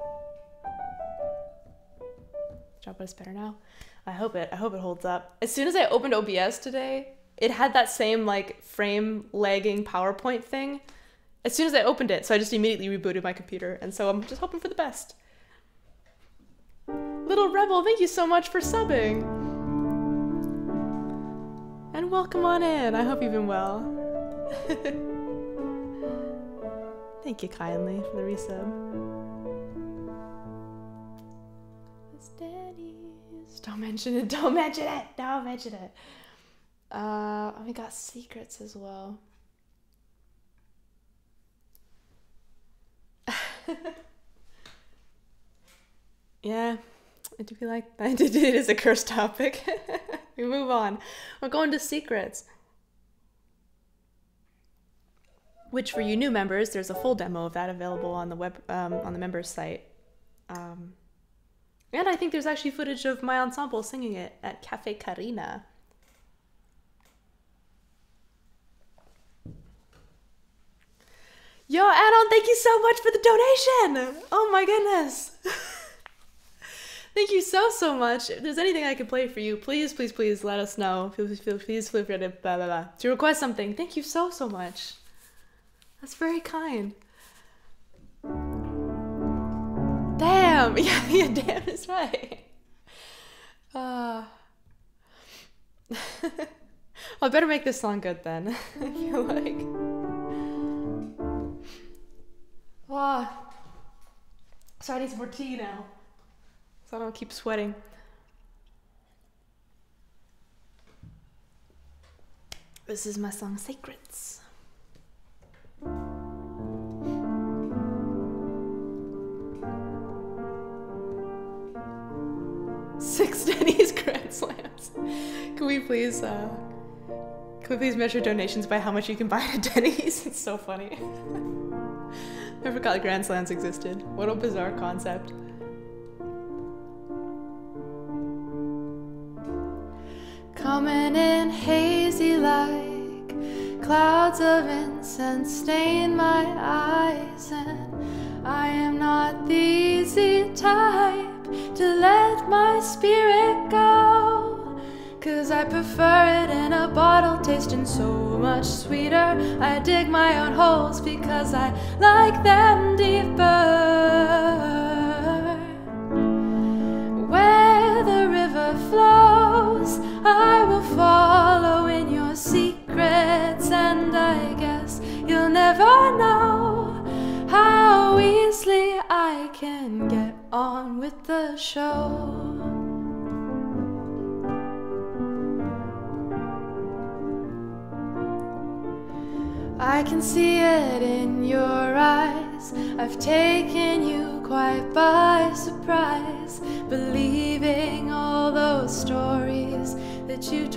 Drop us better now. I hope it holds up. As soon as I opened OBS today, it had that same like frame lagging PowerPoint thing. As soon as I opened it, so I just immediately rebooted my computer, and so I'm just hoping for the best. Little Rebel, thank you so much for subbing. And welcome on in, I hope you've been well. Thank you kindly for the resub. It's Denny's. Don't mention it, don't mention it, don't mention it. We got secrets as well. Yeah, it do be like that. It is a cursed topic. We move on. We're going to secrets. Which, for you new members, there's a full demo of that available on the web, on the members site. And I think there's actually footage of my ensemble singing it at Cafe Carina. Yo, Anon, thank you so much for the donation! Oh my goodness! Thank you so much. If there's anything I can play for you, please let us know. Please feel free to blah, blah, blah. To request something. Thank you so much. That's very kind. Damn! Yeah, damn is right. I better make this song good then. I feel like. Ah, so I need some more tea now, so I don't keep sweating. This is my song Sacreds. Six Denny's Grand Slams. Can we please measure donations by how much you can buy at Denny's? It's so funny. I forgot Grand Slams existed. What a bizarre concept. Coming in hazy like clouds of incense stain my eyes, and I am not the easy type to let my spirit go, 'cause I prefer it in a bottle tasting so much sweeter. I dig my own holes because I like them deeper. Where the river flows, I will follow in your secrets, and I guess you'll never know how easily I can get on with the show. I can see it in your eyes. I've taken you quite by surprise, believing all those stories that you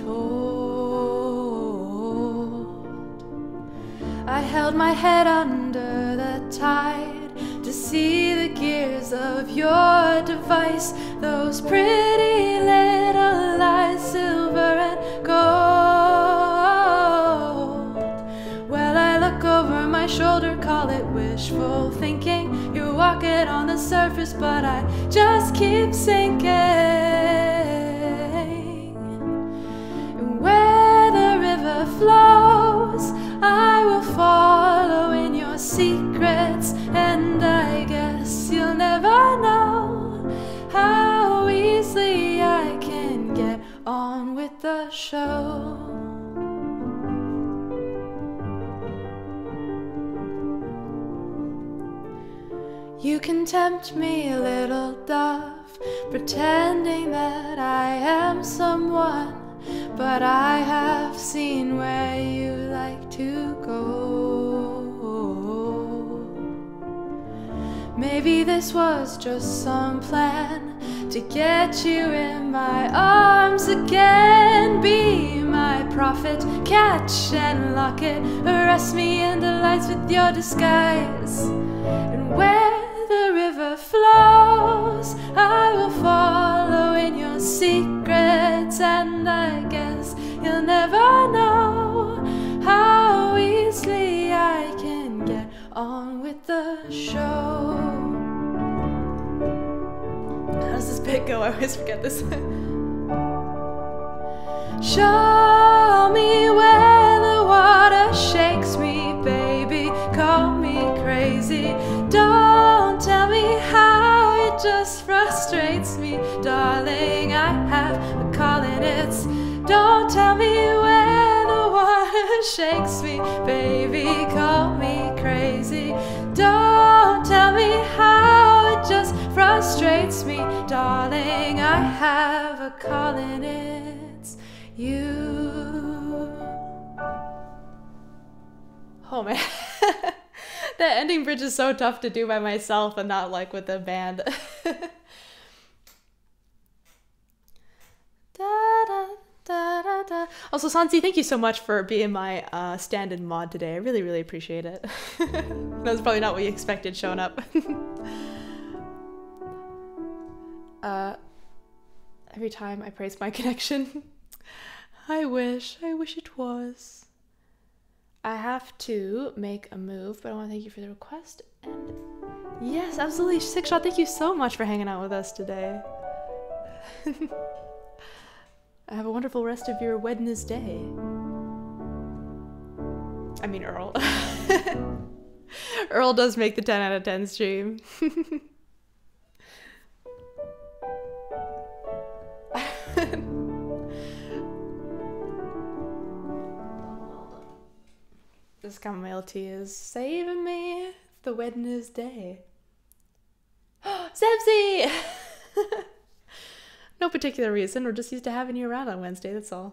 told. I held my head under the tide to see the gears of your device, those pretty little lies, silver and gold. Well, I look over my shoulder, call it wishful thinking. You're walking on the surface, but I just keep sinking. And where the river flows, I will follow in your secrets, and I guess you'll never know how easily I can get on with the show. You can tempt me, little dove, pretending that I am someone, but I have seen where you like to go. Maybe this was just some plan to get you in my arms again. Be my prophet, catch and lock it, arrest me in the lights with your disguise. And where the river flows, I will follow in your secrets, and I guess you'll never know how easily I can get on with the show. How does this bit go? I always forget this. Show me where the water shakes me, baby, call me crazy. Don't tell me how it just frustrates me, darling, I have a calling. It's don't tell me where the water shakes me, baby, call me crazy. Don't tell me how it just frustrates me, darling, I have a calling. It's you. Oh man. The ending bridge is so tough to do by myself and not like with a band. Da, da, da, da, da. Also, Sansi, thank you so much for being my stand-in mod today. I really, really appreciate it. That was probably not what you expected showing up. Every time I praise my connection. I wish it was. I have to make a move, but I want to thank you for the request. And yes, absolutely. Sixshot, thank you so much for hanging out with us today. Have a wonderful rest of your Wednesday. I mean, Earl. Earl does make the 10 out of 10 stream. This chamomile tea is saving me. The Wednesday. Zebsy! No particular reason. We're just used to having you around on Wednesday, that's all.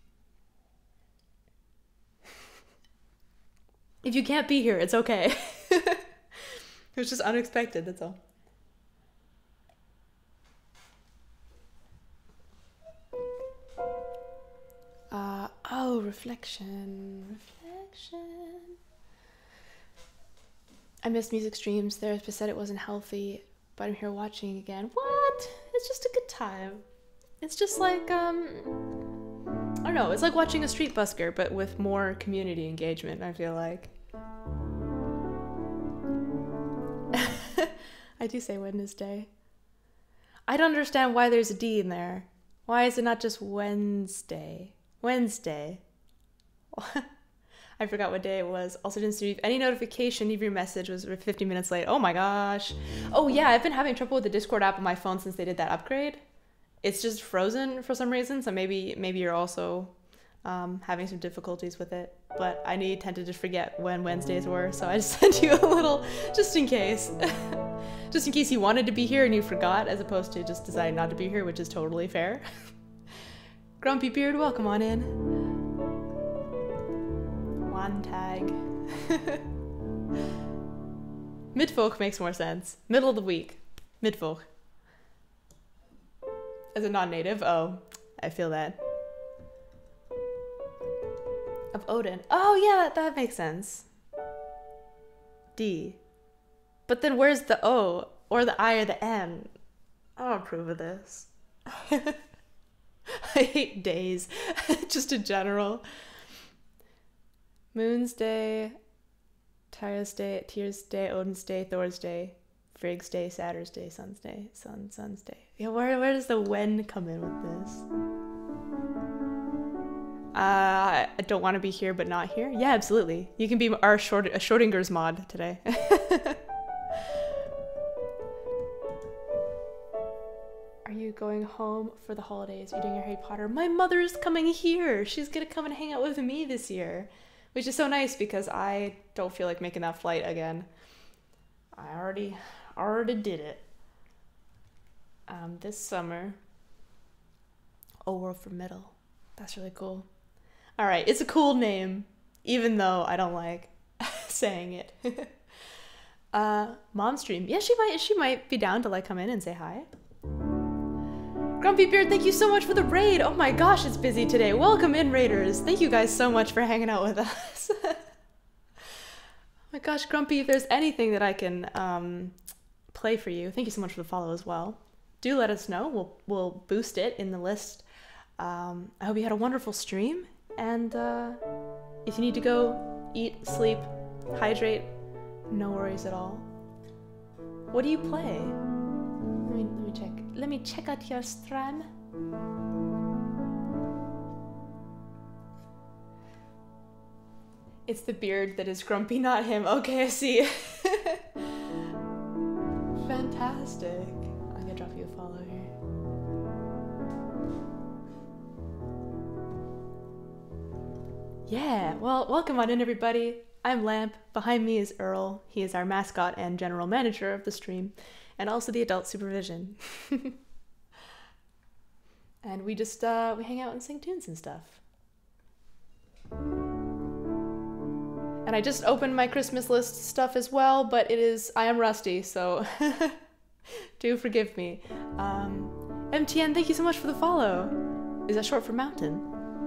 If you can't be here, it's okay. It was just unexpected, that's all. Oh, reflection. I missed music streams. Therapist said it wasn't healthy, but I'm here watching again. What? It's just a good time. It's just like, I don't know, it's like watching a street busker, but with more community engagement, I feel like. I do say Wednesday. I don't understand why there's a D in there. Why is it not just Wednesday? Wednesday. I forgot what day it was. Also didn't receive any notification if your message was 50 minutes late. Oh my gosh. Oh yeah, I've been having trouble with the Discord app on my phone since they did that upgrade. It's just frozen for some reason, so maybe you're also having some difficulties with it. But I tended to forget when Wednesdays were, so I just sent you a little, just in case. Just in case you wanted to be here and you forgot, as opposed to just deciding not to be here, which is totally fair. Grumpy Beard, welcome on in. One tag. Midfolk makes more sense. Middle of the week. Midfolk. As a non-native, oh, I feel that. Of Odin. Oh yeah, that makes sense. D. But then where's the O? Or the I or the N? I don't approve of this. I hate days, just in general. Moon's Day, Tyra's Day, Tyr's Day, Odin's Day, Thor's Day, Frigg's Day, Saturn's Day, Sun's Day, Sun's Day. Yeah, where does the when come in with this? I don't want to be here, but not here. Yeah, absolutely. You can be our Schrodinger's mod today. Are you going home for the holidays? Are you doing your Harry Potter? My mother's coming here. She's gonna come and hang out with me this year, which is so nice because I don't feel like making that flight again. I already did it. This summer. Oh, World for Middle. That's really cool. All right, it's a cool name, even though I don't like saying it. Mom stream. Yeah, she might be down to like come in and say hi. Grumpy Beard, thank you so much for the raid. Oh my gosh, it's busy today. Welcome in, raiders. Thank you guys so much for hanging out with us. Oh my gosh, Grumpy, if there's anything that I can play for you, thank you so much for the follow as well. Do let us know. We'll boost it in the list. I hope you had a wonderful stream, and if you need to go eat, sleep, hydrate, no worries at all. What do you play? Let me check. Let me check out your stream. It's the beard that is grumpy, not him. Okay, I see. Fantastic. I'm gonna drop you a follow here. Yeah, well, welcome on in, everybody. I'm Lamp. Behind me is Earl. He is our mascot and general manager of the stream, and also the adult supervision. And we just, we hang out and sing tunes and stuff. And I just opened my Christmas list stuff as well, but I am rusty, so do forgive me. MTN, thank you so much for the follow. Is that short for mountain?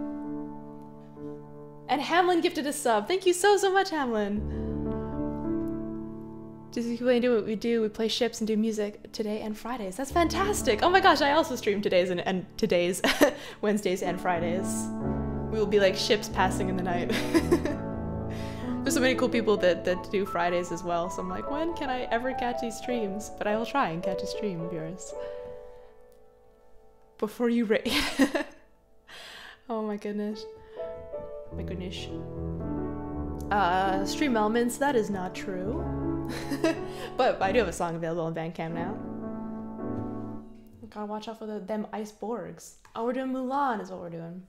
And Hamlin gifted a sub. Thank you so much, Hamlin. Just do what we do. We play ships and do music today and Fridays. That's fantastic. Oh my gosh, I also stream today's and today's Wednesdays and Fridays. We will be like ships passing in the night. There's so many cool people that do Fridays as well. So I'm like, when can I ever catch these streams? But I will try and catch a stream of yours. Before you raid. Oh my goodness. My goodness. Stream elements, that is not true. But I do have a song available on Bandcamp now. Gotta watch out for them ice Borgs. Oh, we're doing Mulan is what we're doing.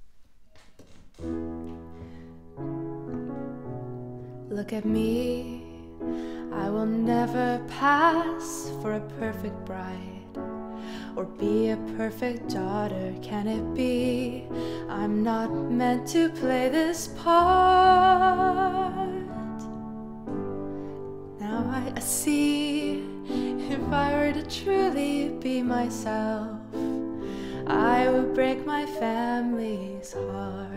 Look at me. I will never pass for a perfect bride or be a perfect daughter, can it be? I'm not meant to play this part. Now I see, if I were to truly be myself, I would break my family's heart.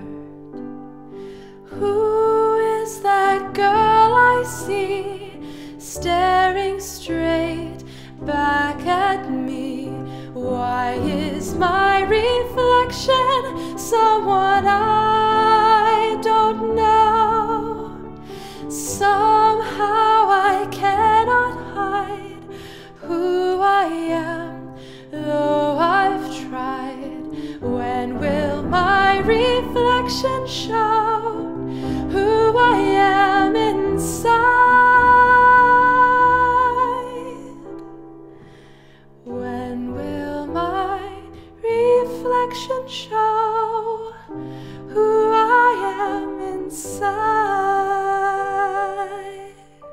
Who is that girl I see staring straight back at me? Why is my reflection someone I don't know? Somehow I cannot hide who I am, though I've tried. When will my reflection show who I am inside? When will my reflection show who I am inside?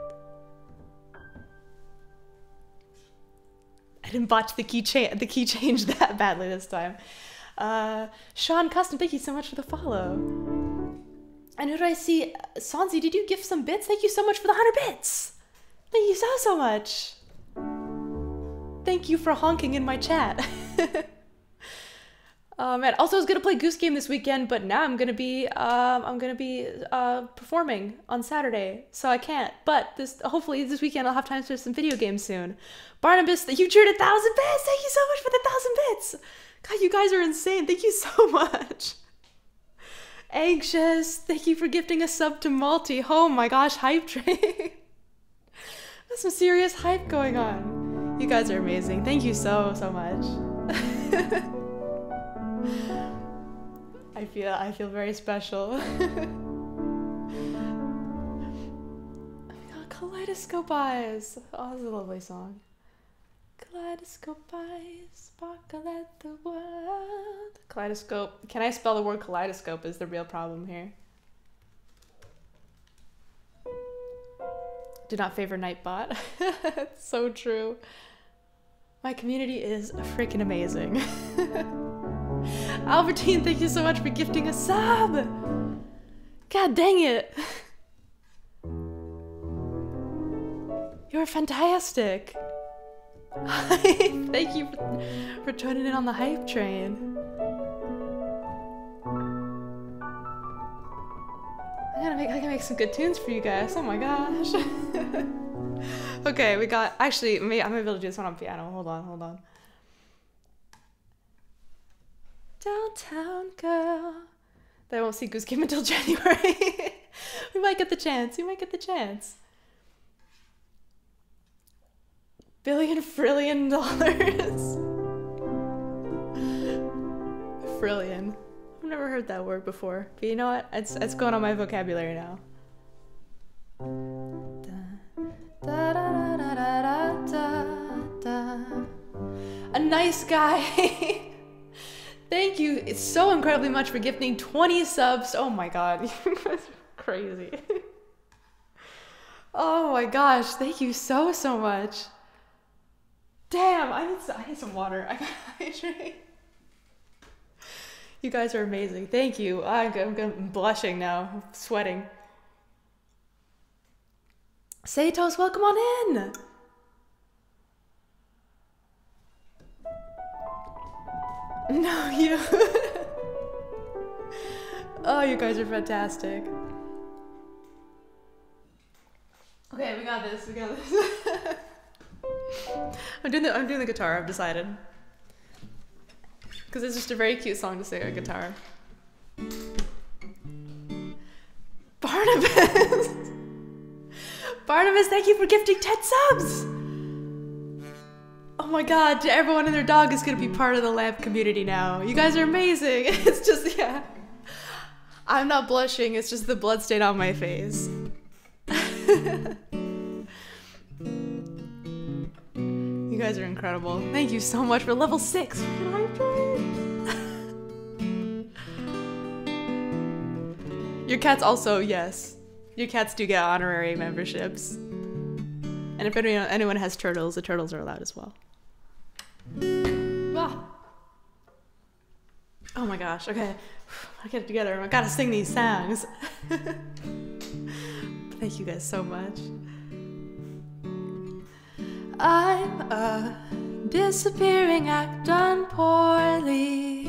I didn't botch the key change that badly this time. Sean Custom, thank you so much for the follow. And who did I see? Sanzi, did you gift some bits? Thank you so much for the 100 bits. Thank you so much. Thank you for honking in my chat. Man, also I was gonna play Goose Game this weekend, but now I'm gonna be performing on Saturday, so I can't. But hopefully this weekend I'll have time for some video games soon. Barnabas, you cheered 1,000 bits. Thank you so much for the 1,000 bits. God, you guys are insane. Thank you so much. Anxious, thank you for gifting a sub to Malty. Oh my gosh, hype train. There's some serious hype going on. You guys are amazing. Thank you so much. I feel very special. Oh, Kaleidoscope Eyes. Oh, that's a lovely song. Kaleidoscope eyes, sparkle at the world. Kaleidoscope. Can I spell the word kaleidoscope is the real problem here. Do not favor Nightbot. It's so true. My community is freaking amazing. Albertine, thank you so much for gifting a sub. God dang it. You're fantastic. Thank you for joining in on the hype train. I gotta make some good tunes for you guys. Oh my gosh. Okay, we got, actually, I might be able to do this one on piano. Hold on. Downtown girl. They won't see Goose Game until January. We might get the chance. $1 billion. Frillion. I've never heard that word before, but you know what? It's going on my vocabulary now. A nice guy. Thank you so incredibly much for gifting 20 subs. Oh my god, you guys are crazy. Oh my gosh, thank you so much. Damn, I need some water. I gotta hydrate. You guys are amazing. Thank you. I'm blushing now. I'm sweating. Satos, welcome on in. No, you. Oh, you guys are fantastic. Okay, we got this. I'm doing the guitar, I've decided. Because it's just a very cute song to sing on guitar. Barnabas! Barnabas, thank you for gifting 10 subs! Oh my god, everyone and their dog is gonna be part of the lamp community now. You guys are amazing. It's just, yeah. I'm not blushing, it's just the blood stain on my face. You guys are incredible. Thank you so much for level 6. Your cats also, yes. Your cats do get honorary memberships. And if anyone has turtles, the turtles are allowed as well. Ah. Oh my gosh, okay. I get it together. I gotta sing these songs. Thank you guys so much. I'm a disappearing act done poorly,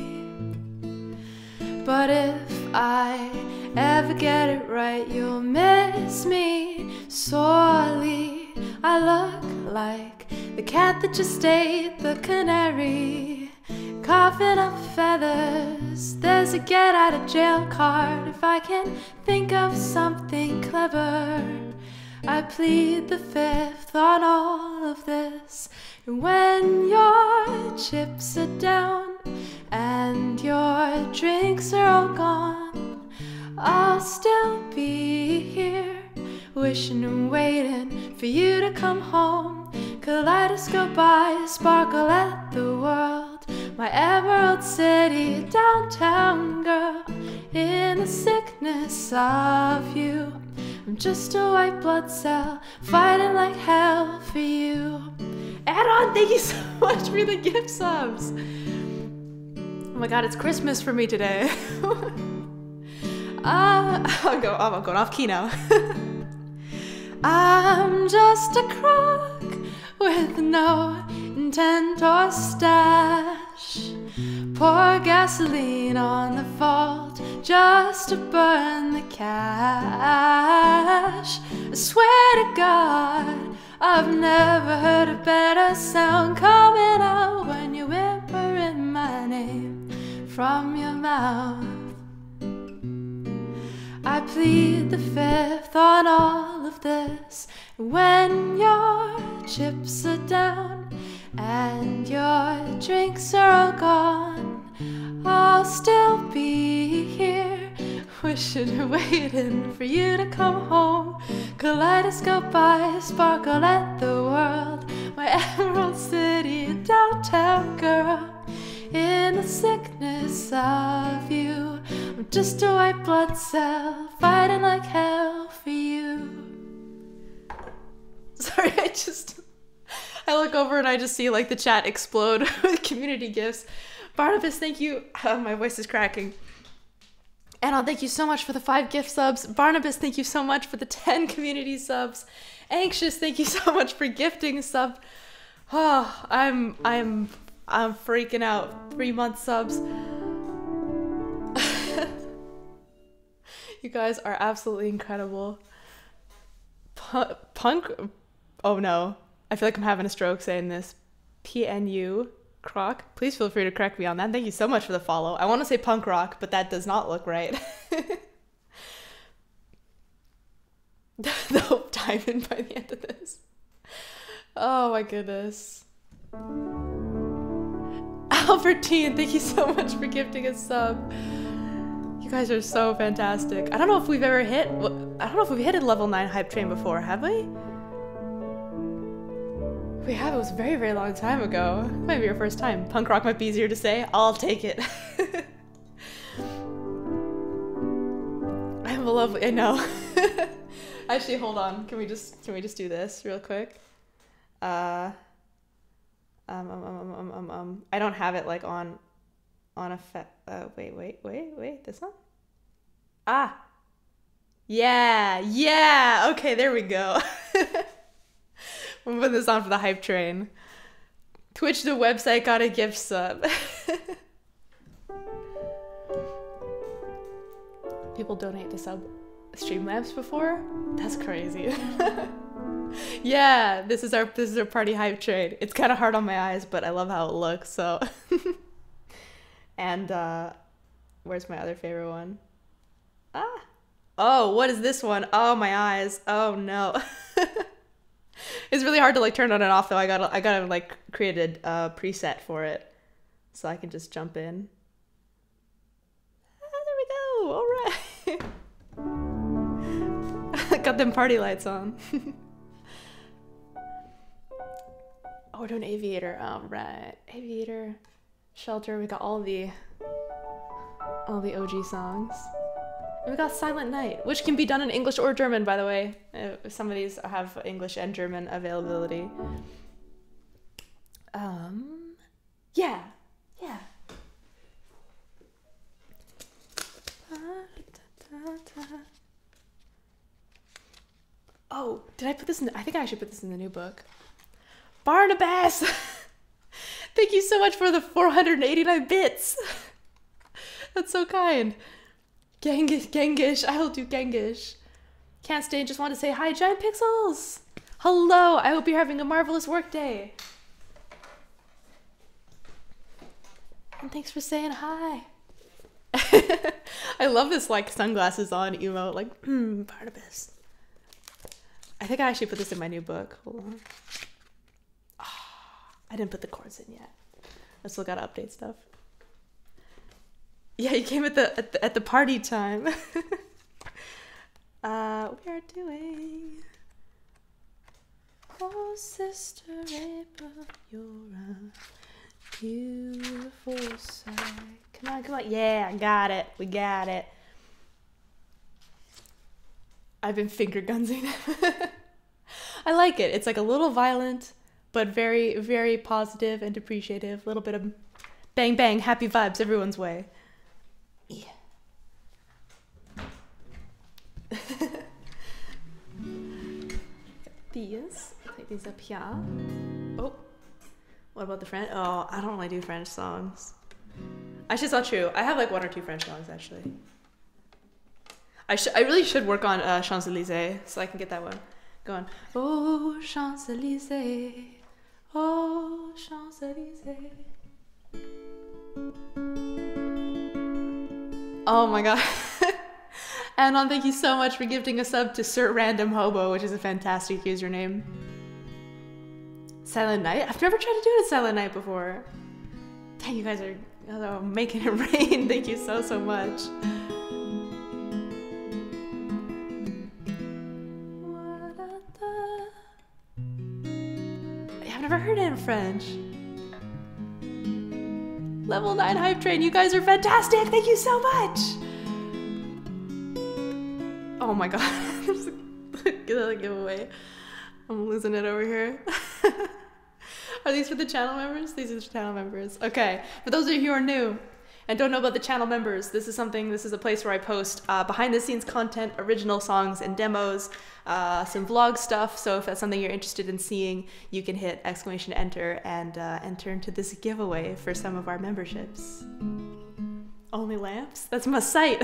but if I ever get it right, you'll miss me sorely. I look like the cat that just ate the canary, coughing up feathers. There's a get out of jail card. If I can think of something clever, I plead the fifth on all of this. And when your chips are down and your drinks are all gone, I'll still be here, wishing and waiting for you to come home. Kaleidoscope eyes sparkle at the world, my emerald city, downtown girl. In the sickness of you, I'm just a white blood cell fighting like hell for you. Add-on, thank you so much for the gift subs. Oh my god, it's Christmas for me today. I'm going off key now. I'm just a crock with no intent or stash. Pour gasoline on the vault just to burn the cash. I swear to God, I've never heard a better sound coming out when you whimpering my name from your mouth. I plead the fifth on all of this. When your chips are down and your drinks are all gone, I'll still be here, wishing and waiting for you to come home. Kaleidoscope eyes sparkle at the world, my emerald city, downtown girl. In the sickness of you, I'm just a white blood cell fighting like hell for you. Sorry, I look over and I just see like the chat explode with community gifts. Barnabas, thank you. My voice is cracking. Anon, thank you so much for the 5 gift subs. Barnabas, thank you so much for the 10 community subs. Anxious, thank you so much for gifting a sub. Oh, I'm freaking out. 3-month subs. You guys are absolutely incredible. Punk. Oh no. I feel like I'm having a stroke saying this. PNU Croc. Please feel free to correct me on that. Thank you so much for the follow. I want to say punk rock, but that does not look right. The Hope Diamond by the end of this. Oh my goodness. Albertine, thank you so much for gifting a sub. You guys are so fantastic. I don't know if we've ever hit, a level 9 hype train before, have we? We have, it was a very, very long time ago. It might be your first time. Punk rock might be easier to say. I'll take it. I have a lovely, I know. Actually, hold on. Can we just do this real quick? I don't have it like on wait, this one? Ah. Yeah, okay, there we go. I'm putting this on for the hype train. Twitch, the website, got a gift sub. People donate to sub Streamlabs before? That's crazy. Yeah, this is our party hype train. It's kind of hard on my eyes, but I love how it looks, so. And where's my other favorite one? Ah. Oh, what is this one? Oh, my eyes. Oh no. It's really hard to like turn on and off though. I gotta like create a preset for it, so I can just jump in. Ah, there we go. All right. Got them party lights on. Oh, we're doing Aviator. All right, Aviator, Shelter. We got all the OG songs. We got Silent Night, which can be done in English or German, by the way. Some of these have English and German availability. Yeah. Oh, did I put this in? I think I should put this in the new book. Barnabas! Thank you so much for the 489 bits. That's so kind. Gengish, I'll do Gengish. Can't stay, just want to say hi, Giant Pixels. Hello, I hope you're having a marvelous work day. And thanks for saying hi. I love this like sunglasses on emote, like Barnabas. I think I actually put this in my new book. Hold on. Oh, I didn't put the chords in yet. I still gotta update stuff. Yeah, you came at the party time. We are doing. Oh, Sister April, you're a beautiful sight. Come on. Yeah, I got it. We got it. I've been finger gunsing. I like it. It's like a little violent, but very, very positive and appreciative. A little bit of bang, bang, happy vibes everyone's way. Yeah. These. Take these up here. Oh. What about the French? Oh, I don't really do French songs. Actually, it's not true. I have like 1 or 2 French songs actually. I really should work on Champs-Élysées so I can get that one going. Oh, Champs-Élysées. Oh, Champs-Élysées. Oh my god. Anon, thank you so much for gifting a sub to Sir Random Hobo, which is a fantastic username. Silent Night? I've never tried to do it at Silent Night before. Dang, you guys are making it rain. Thank you so much. I've never heard it in French. Level 9 Hype Train, you guys are fantastic! Thank you so much! Oh my god. Get that giveaway. I'm losing it over here. Are these for the channel members? These are the channel members. Okay, for those of you who are new and don't know about the channel members, this is a place where I post behind the scenes content, original songs and demos, some vlog stuff. So if that's something you're interested in seeing, you can hit !enter and enter into this giveaway for some of our memberships. Only lamps? That's my site.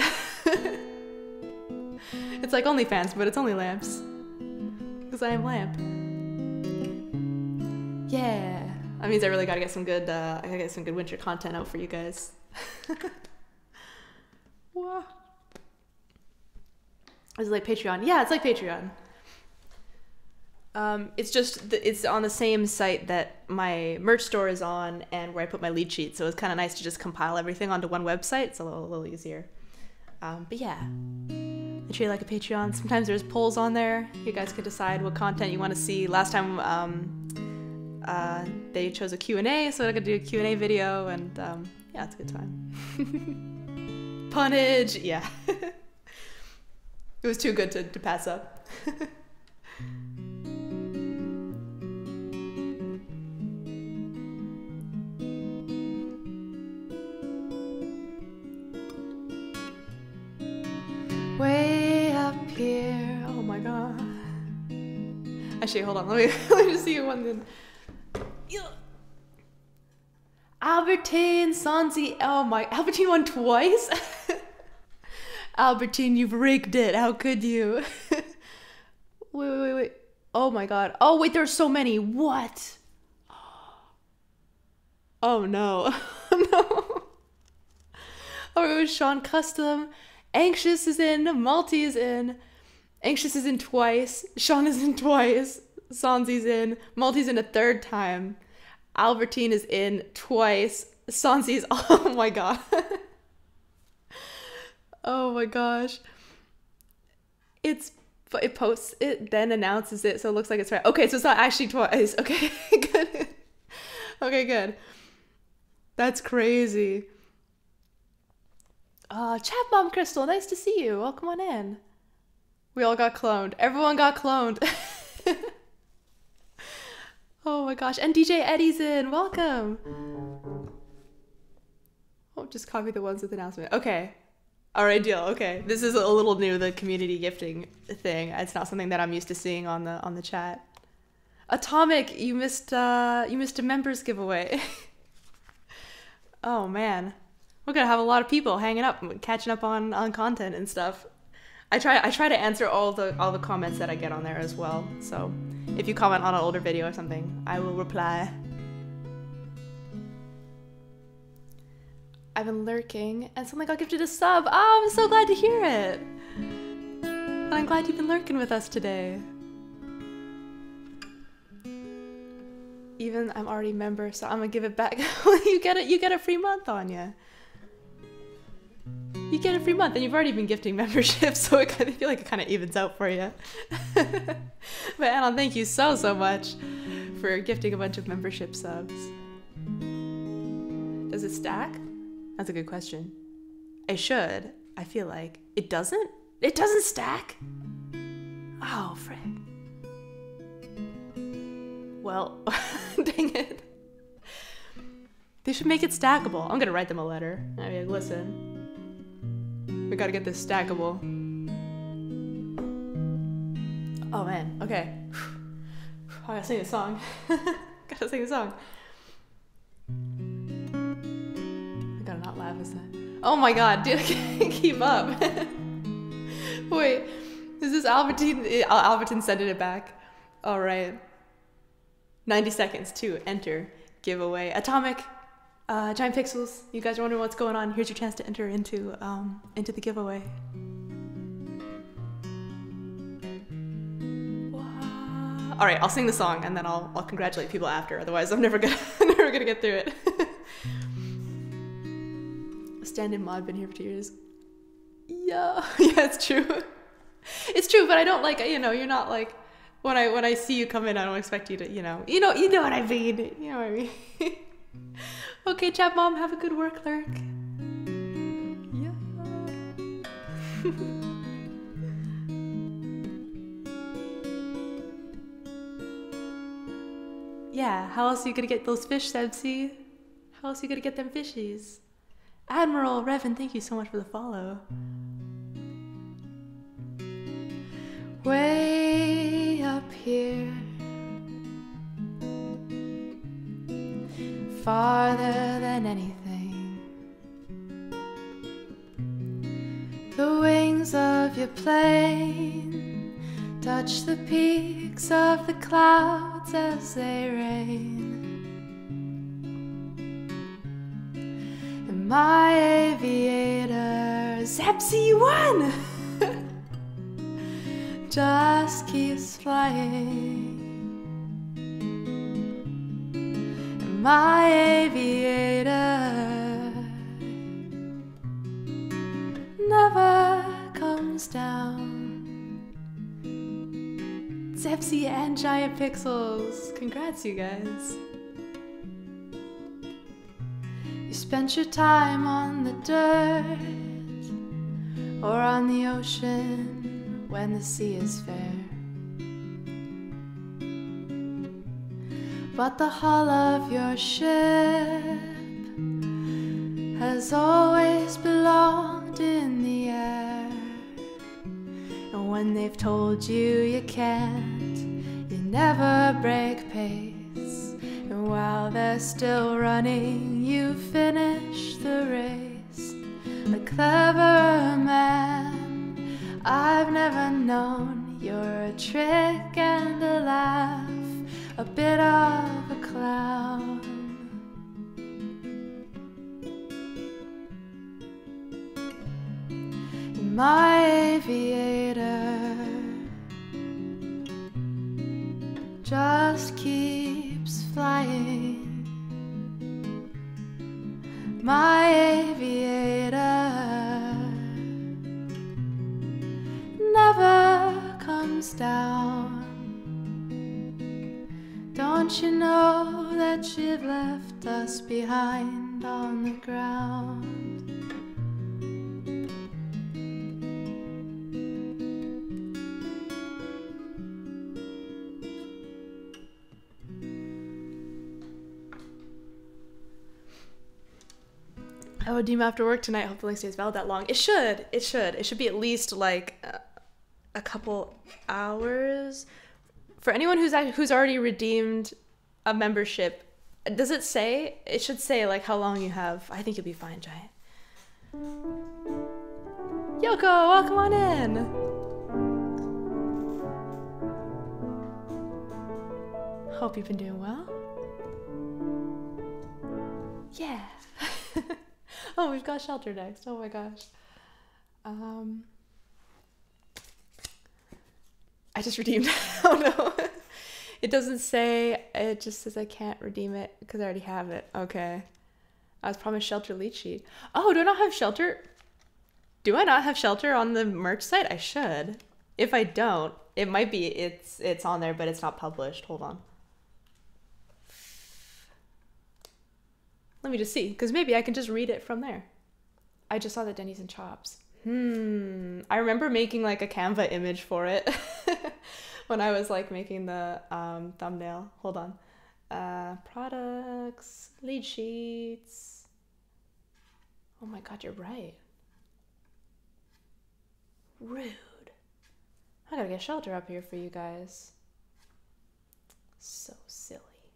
It's like OnlyFans, but it's only lamps. Because I am lamp. Yeah. That means I really gotta get some good, I gotta get some good winter content out for you guys. Wow. Is it like Patreon? Yeah, it's like Patreon. It's just, it's on the same site that my merch store is on and where I put my lead sheet, so it's kind of nice to just compile everything onto one website. It's a little easier. But yeah, I treat it like a Patreon. Sometimes there's polls on there. You guys can decide what content you want to see. Last time, they chose a Q&A, so I could do a Q&A video, and yeah, it's a good time. Punnage, yeah. It was too good to pass up. Way up here, oh my god. Actually, hold on, let me just see one then. Albertine, Sansi, oh my, Albertine won twice? Albertine, you've rigged it, how could you? Wait. Oh my god. Oh wait, there's so many, what? Oh no, no. Oh, it was Sean Custom. Anxious is in, Malty is in. Anxious is in twice, Sean is in twice, Sansi's in, Malty's in a third time. Albertine is in twice. Sansi's, oh my god. Oh my gosh. It posts it, then announces it, so it looks like it's right. Okay, so it's not actually twice. Okay, good. Okay, good. That's crazy. Chat Mom Crystal, nice to see you. Welcome on in. We all got cloned. Everyone got cloned. Oh my gosh. And DJ Eddie's in. Welcome. Oh, just copy the ones with announcement. Okay. All right, deal. Okay. This is a little new, the community gifting thing. It's not something that I'm used to seeing on the chat. Atomic, you missed a members giveaway. Oh man. We're gonna have a lot of people hanging up, catching up on content and stuff. I try to answer all the comments that I get on there as well. So if you comment on an older video or something, I will reply. I've been lurking and someone got gifted a sub. Oh, I'm so glad to hear it. And I'm glad you've been lurking with us today. Even I'm already a member, so I'm gonna give it back. You get a free month on you. You get a free month, and you've already been gifting memberships, so I feel like it kind of evens out for you. But Anon, thank you so much for gifting a bunch of membership subs. Does it stack? That's a good question. It should. I feel like it doesn't. It doesn't stack. Oh, frick. Well, dang it. They should make it stackable. I'm gonna write them a letter. I mean, listen. We gotta get this stackable. Oh man, okay. I gotta sing a song. Gotta sing a song. I gotta not laugh as that. Oh my god, dude, I can't keep up. Wait, is this Albertine? Albertine sending it back. Alright. 90 seconds to enter giveaway. Atomic, Giant Pixels, you guys are wondering what's going on. Here's your chance to enter into the giveaway. All right, I'll sing the song and then I'll congratulate people after. Otherwise, I'm never gonna get through it. Stand-in mod, been here for 2 years. Yeah, it's true. It's true, but I don't like, you know, you're not like, when I see you come in, I don't expect you to, you know what I mean. You know what I mean. Okay, chat mom, have a good work lurk. Yeah. Yeah, how else are you gonna get those fish, Sebsy? How else are you gonna get them fishies? Admiral Revan, thank you so much for the follow. Way up here, farther than anything, the wings of your plane touch the peaks of the clouds as they rain. And my aviator, Zepsy, you won! Just keeps flying. And my aviator never comes down. Zepsy and Giant Pixels, congrats you guys. You spent your time on the dirt or on the ocean when the sea is fair. But the hull of your ship has always belonged in the air. And when they've told you you can't, you never break pace. And while they're still running, you finish the race. A clever man I've never known. You're a trick and a laugh, a bit of a clown. And my aviator just keeps flying. My aviator never comes down. Don't you know that you've left us behind on the ground? I would deem after work tonight. Hope the link stays valid that long. It should. It should. It should be at least like a couple hours. For anyone who's already redeemed a membership, does it say? It should say like how long you have. I think you'll be fine, Giant. Yoko, welcome on in. Hope you've been doing well. Yeah. Oh, we've got shelter next. Oh my gosh. I just redeemed. Oh no. It doesn't say, it just says I can't redeem it because I already have it. Okay. I was promised shelter lead sheet. Oh, do I not have shelter? Do I not have shelter on the merch site? I should. If I don't, it might be it's on there, but it's not published. Hold on. Let me just see, because maybe I can just read it from there. I just saw the Denny's and Chops. I remember making like a Canva image for it when I was like making the thumbnail. Hold on. Products, lead sheets. Oh my god, you're right. Rude. I gotta get shelter up here for you guys. So silly.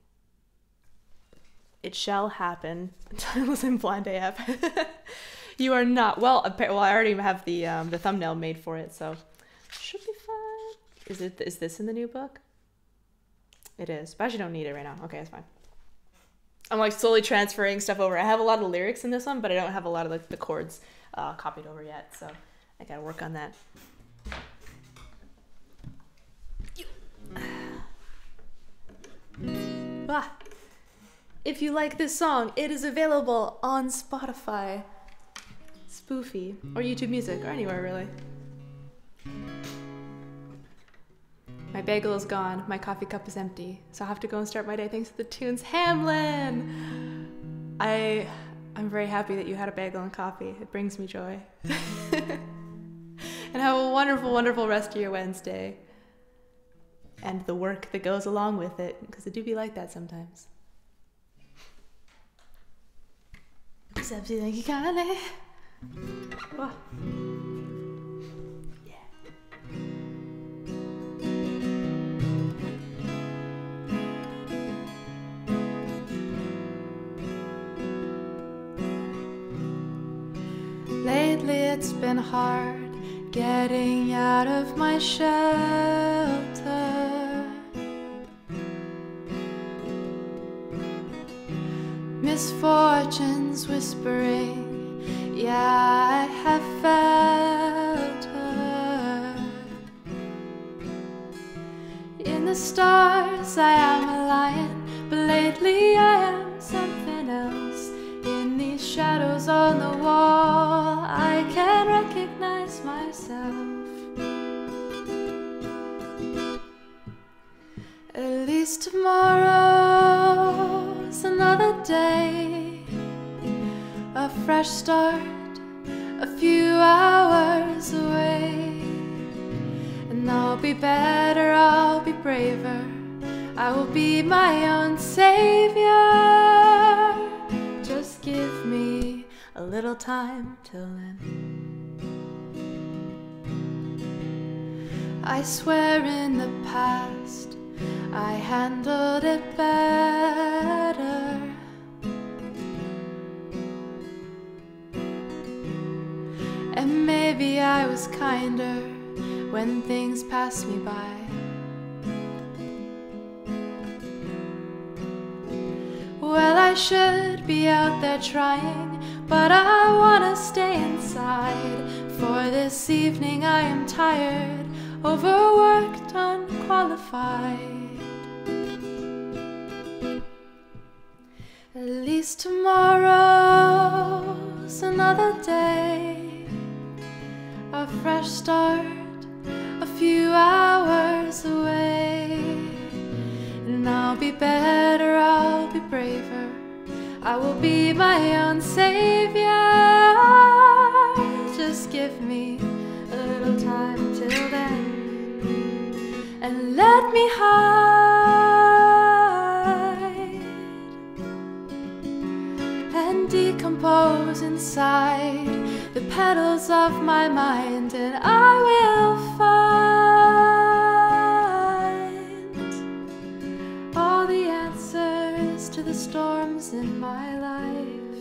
It shall happen. Listen, blind AF. You are not. Well, I already have the thumbnail made for it, so should be fine. Is this in the new book? It is, but I actually don't need it right now. Okay, it's fine. I'm like slowly transferring stuff over. I have a lot of lyrics in this one, but I don't have a lot of like the chords copied over yet, so I gotta work on that. Ah. If you like this song, it is available on Spotify, Spoofy, or YouTube Music, or anywhere really. My bagel is gone, my coffee cup is empty, so I have to go and start my day thanks to the tunes. Hamlin! I'm very happy that you had a bagel and coffee. It brings me joy. And have a wonderful, wonderful rest of your Wednesday. And the work that goes along with it, because it do be like that sometimes. Oh. Yeah. Lately it's been hard getting out of my shelter. Misfortunes whispering, yeah, I have felt her. In the stars I am a lion, but lately I am something else. In these shadows on the wall, I can recognize myself. At least tomorrow's another day, a fresh start, a few hours away. And I'll be better, I'll be braver, I will be my own savior. Just give me a little time till then. I swear in the past I handled it better. And maybe I was kinder when things passed me by. Well, I should be out there trying, but I wanna stay inside. For this evening I am tired, overworked, unqualified. At least tomorrow's another day, a fresh start, a few hours away. And I'll be better, I'll be braver, I will be my own savior. Just give me a little time till then, and let me hide and decompose in inside the petals of my mind, and I will find all the answers to the storms in my life.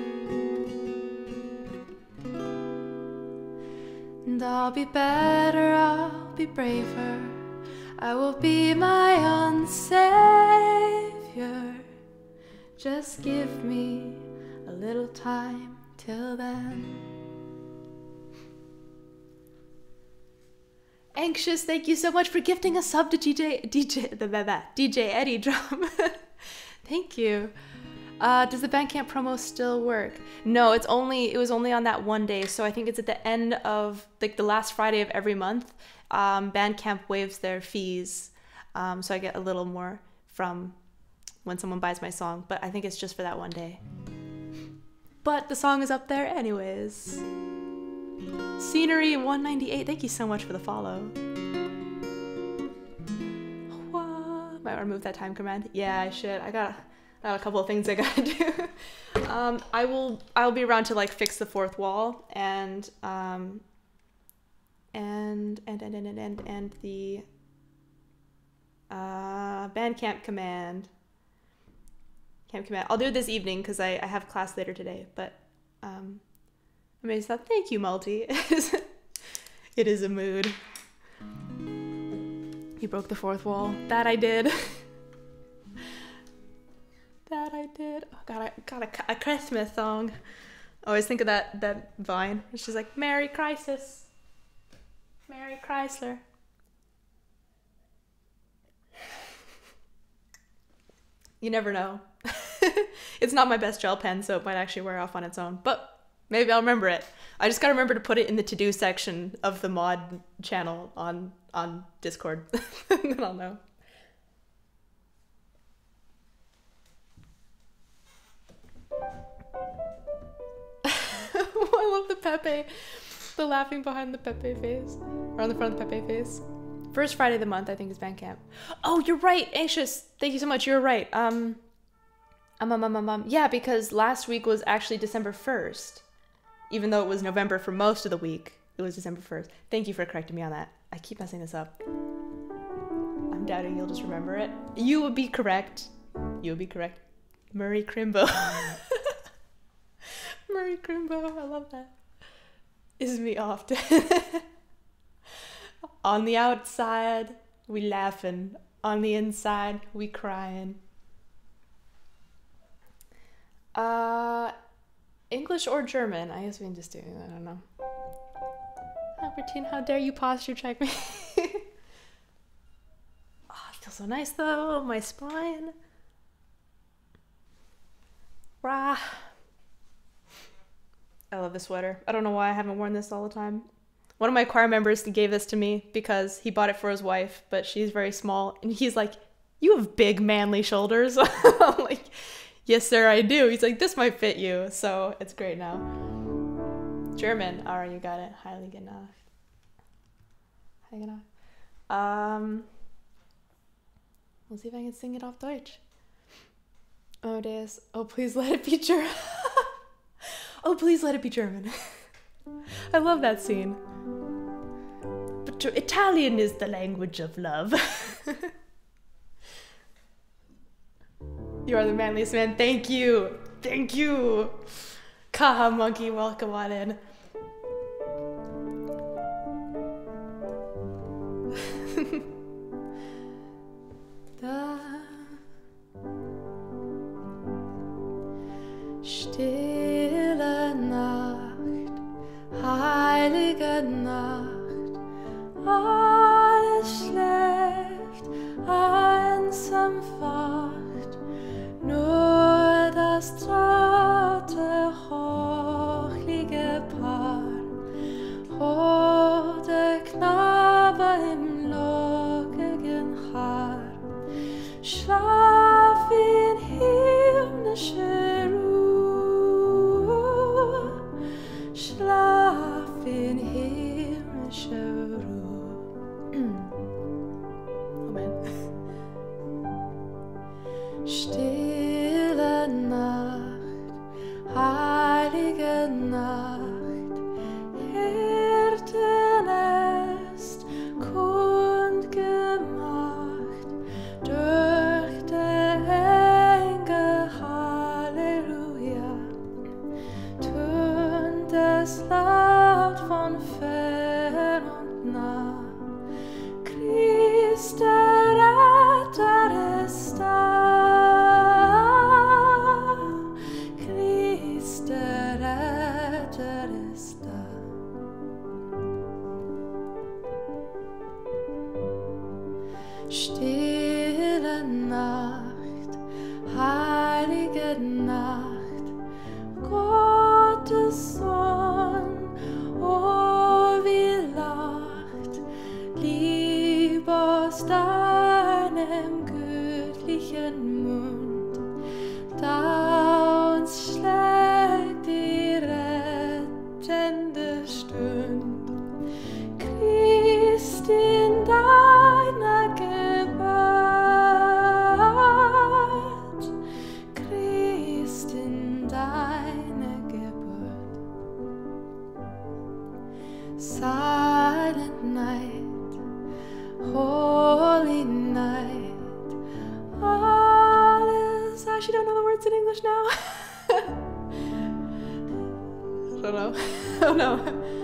And I'll be better, I'll be braver, I will be my own savior. Just give me a little time till then. Anxious, thank you so much for gifting a sub to DJ Eddie Drum. Thank you. Does the Bandcamp promo still work? No, it was only on that one day, so I think it's at the end of like the last Friday of every month. Bandcamp waives their fees, so I get a little more from when someone buys my song, but I think it's just for that one day. But the song is up there anyways. Scenery 198, thank you so much for the follow. Might want to move that time command. Yeah, I should. I got a couple of things I gotta do. I'll be around to like fix the fourth wall and the Bandcamp command. I'll do it this evening because I have class later today, but amazing. Thank you, Multi. It is a mood. He broke the fourth wall. That I did. That I did. Oh god, I got a Christmas song. I always think of that Vine. She's like, Merry Crisis. Merry Chrysler. You never know. It's not my best gel pen, so it might actually wear off on its own, but maybe I'll remember it. I just gotta remember to put it in the to-do section of the mod channel on Discord. Then I'll know. I love the Pepe. The laughing behind the Pepe face. Or on the front of the Pepe face. First Friday of the month, I think, is Bandcamp. Oh, you're right, Anxious. Thank you so much. You're right. Yeah, because last week was actually December 1st. Even though it was November for most of the week, it was December 1st. Thank you for correcting me on that. I keep messing this up. I'm doubting you'll just remember it. You would be correct. You would be correct. Murray Crimbo. Murray Crimbo, I love that. Is me often. On the outside, we laughing. On the inside, we crying. English or German? I guess we can just do it. I don't know. Albertine, how dare you posture check me? Oh, it feels so nice though. My spine. Rah. I love this sweater. I don't know why I haven't worn this all the time. One of my choir members gave this to me because he bought it for his wife, but she's very small. And he's like, you have big manly shoulders. I'm like, yes, sir, I do. He's like, this might fit you. So it's great now. German. All right, you got it. Highly genough. We'll see if I can sing it off Deutsch. Oh, Deus. Oh, please let it be German. Oh, please let it be German. I love that scene. But Italian is the language of love. You are the manliest man. Thank you. Thank you. Kaha Monkey, welcome on in. Stille Nacht, heilige Nacht, alles schläft, einsam wacht, nur das traute, hochlige Paar, rote Knabe im lockigen Haar, schlaf in himmlische Ruhe, schlaf in himmlische Ruhe. Amen. Stille Nacht, heilige und nah. Christ der Retter ist da. Christ der Retter ist da. Stille Nacht, heilige Nacht, Gottes Sohn, oh wie lacht, Lieb aus deinem göttlichen Mund, da uns schlägt die rettende Stund. Christ in deiner Geburt, Christ in deiner Geburt. Silent night, holy night, all is... I actually don't know the words in English now. I don't know. Oh no.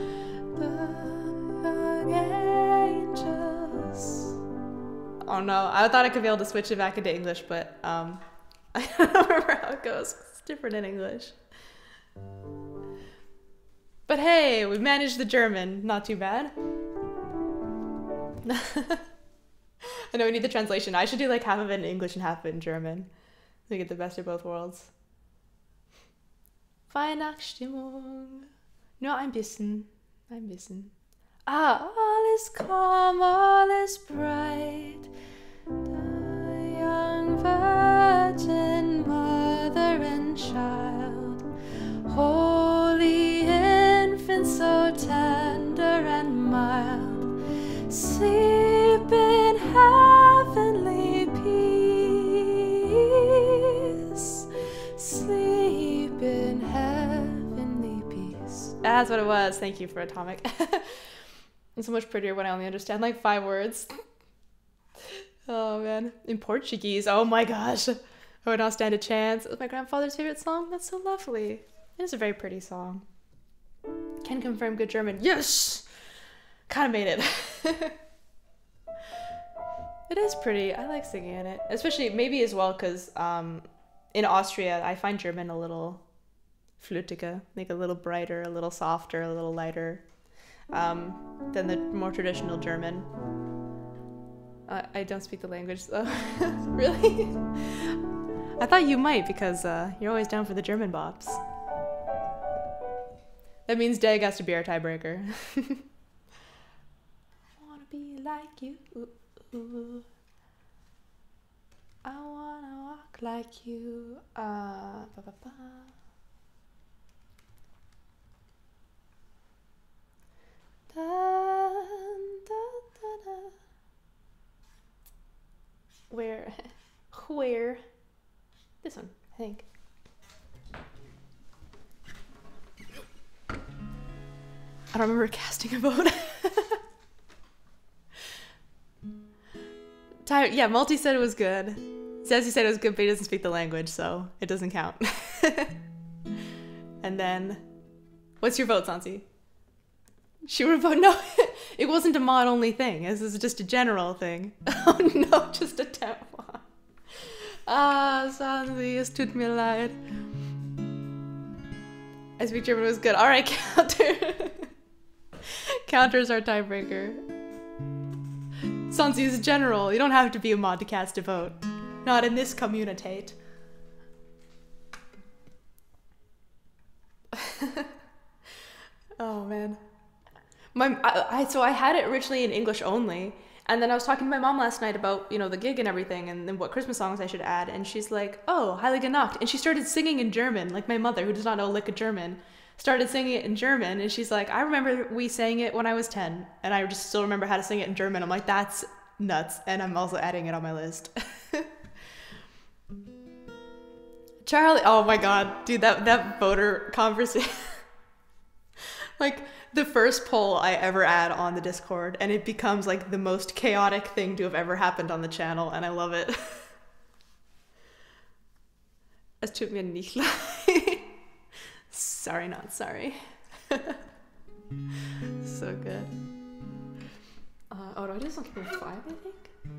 The angels. Oh no, I thought I could be able to switch it back into English, but I don't remember how it goes. It's different in English. But hey, we managed the German. Not too bad. I know we need the translation. I should do like half of it in English and half of it in German. So we get the best of both worlds. Weihnachtsstimmung. Nur ein bisschen. Ein bisschen. Ah, all is calm, all is bright. The young virgin mother and child, holy infant, so tender and mild, sleep in heavenly peace. Sleep in heavenly peace. That's what it was. Thank you for Atomic. It's so much prettier when I only understand like 5 words. Oh man. In Portuguese, oh my gosh. I would not stand a chance. It was my grandfather's favorite song. That's so lovely. It is a very pretty song. Can confirm good German. Yes! Kind of made it. It is pretty. I like singing in it. Especially maybe as well because in Austria I find German a little flütiger, like a little brighter, a little softer, a little lighter. Than the more traditional German. I don't speak the language though. Really? I thought you might because you're always down for the German bops. That means Dag has to be our tiebreaker. I wanna be like you. I wanna walk like you. Ba, ba, ba. Da, da, da, da. Where? This one, I think. I don't remember casting a vote. Yeah, Multi said it was good. Zazzy said it was good, but he doesn't speak the language, so it doesn't count. And then, what's your vote, Sansi? She would vote no. It wasn't a mod only thing. This is just a general thing. Oh no, just a temp mod. Ah, Sansi, es tut mir leid. I speak German was good. Alright, counter. Counter's our tiebreaker. Sansi is general. You don't have to be a mod to cast a vote. Not in this communitate. Oh man. So I had it originally in English only, and then I was talking to my mom last night about, you know, the gig and everything and what Christmas songs I should add, and she's like, oh, Heilige Nacht, and she started singing in German, like my mother, who does not know a lick of German, started singing it in German, and she's like, I remember we sang it when I was 10, and I just still remember how to sing it in German. I'm like, that's nuts, and I'm also adding it on my list. Charlie, oh my god, dude, that voter conversation. Like, the first poll I ever add on the Discord, and it becomes like the most chaotic thing to have ever happened on the channel, and I love it. Es tut mir nicht leid. Sorry, not sorry. So good. Oh, do I do this on keyboard 5, I think?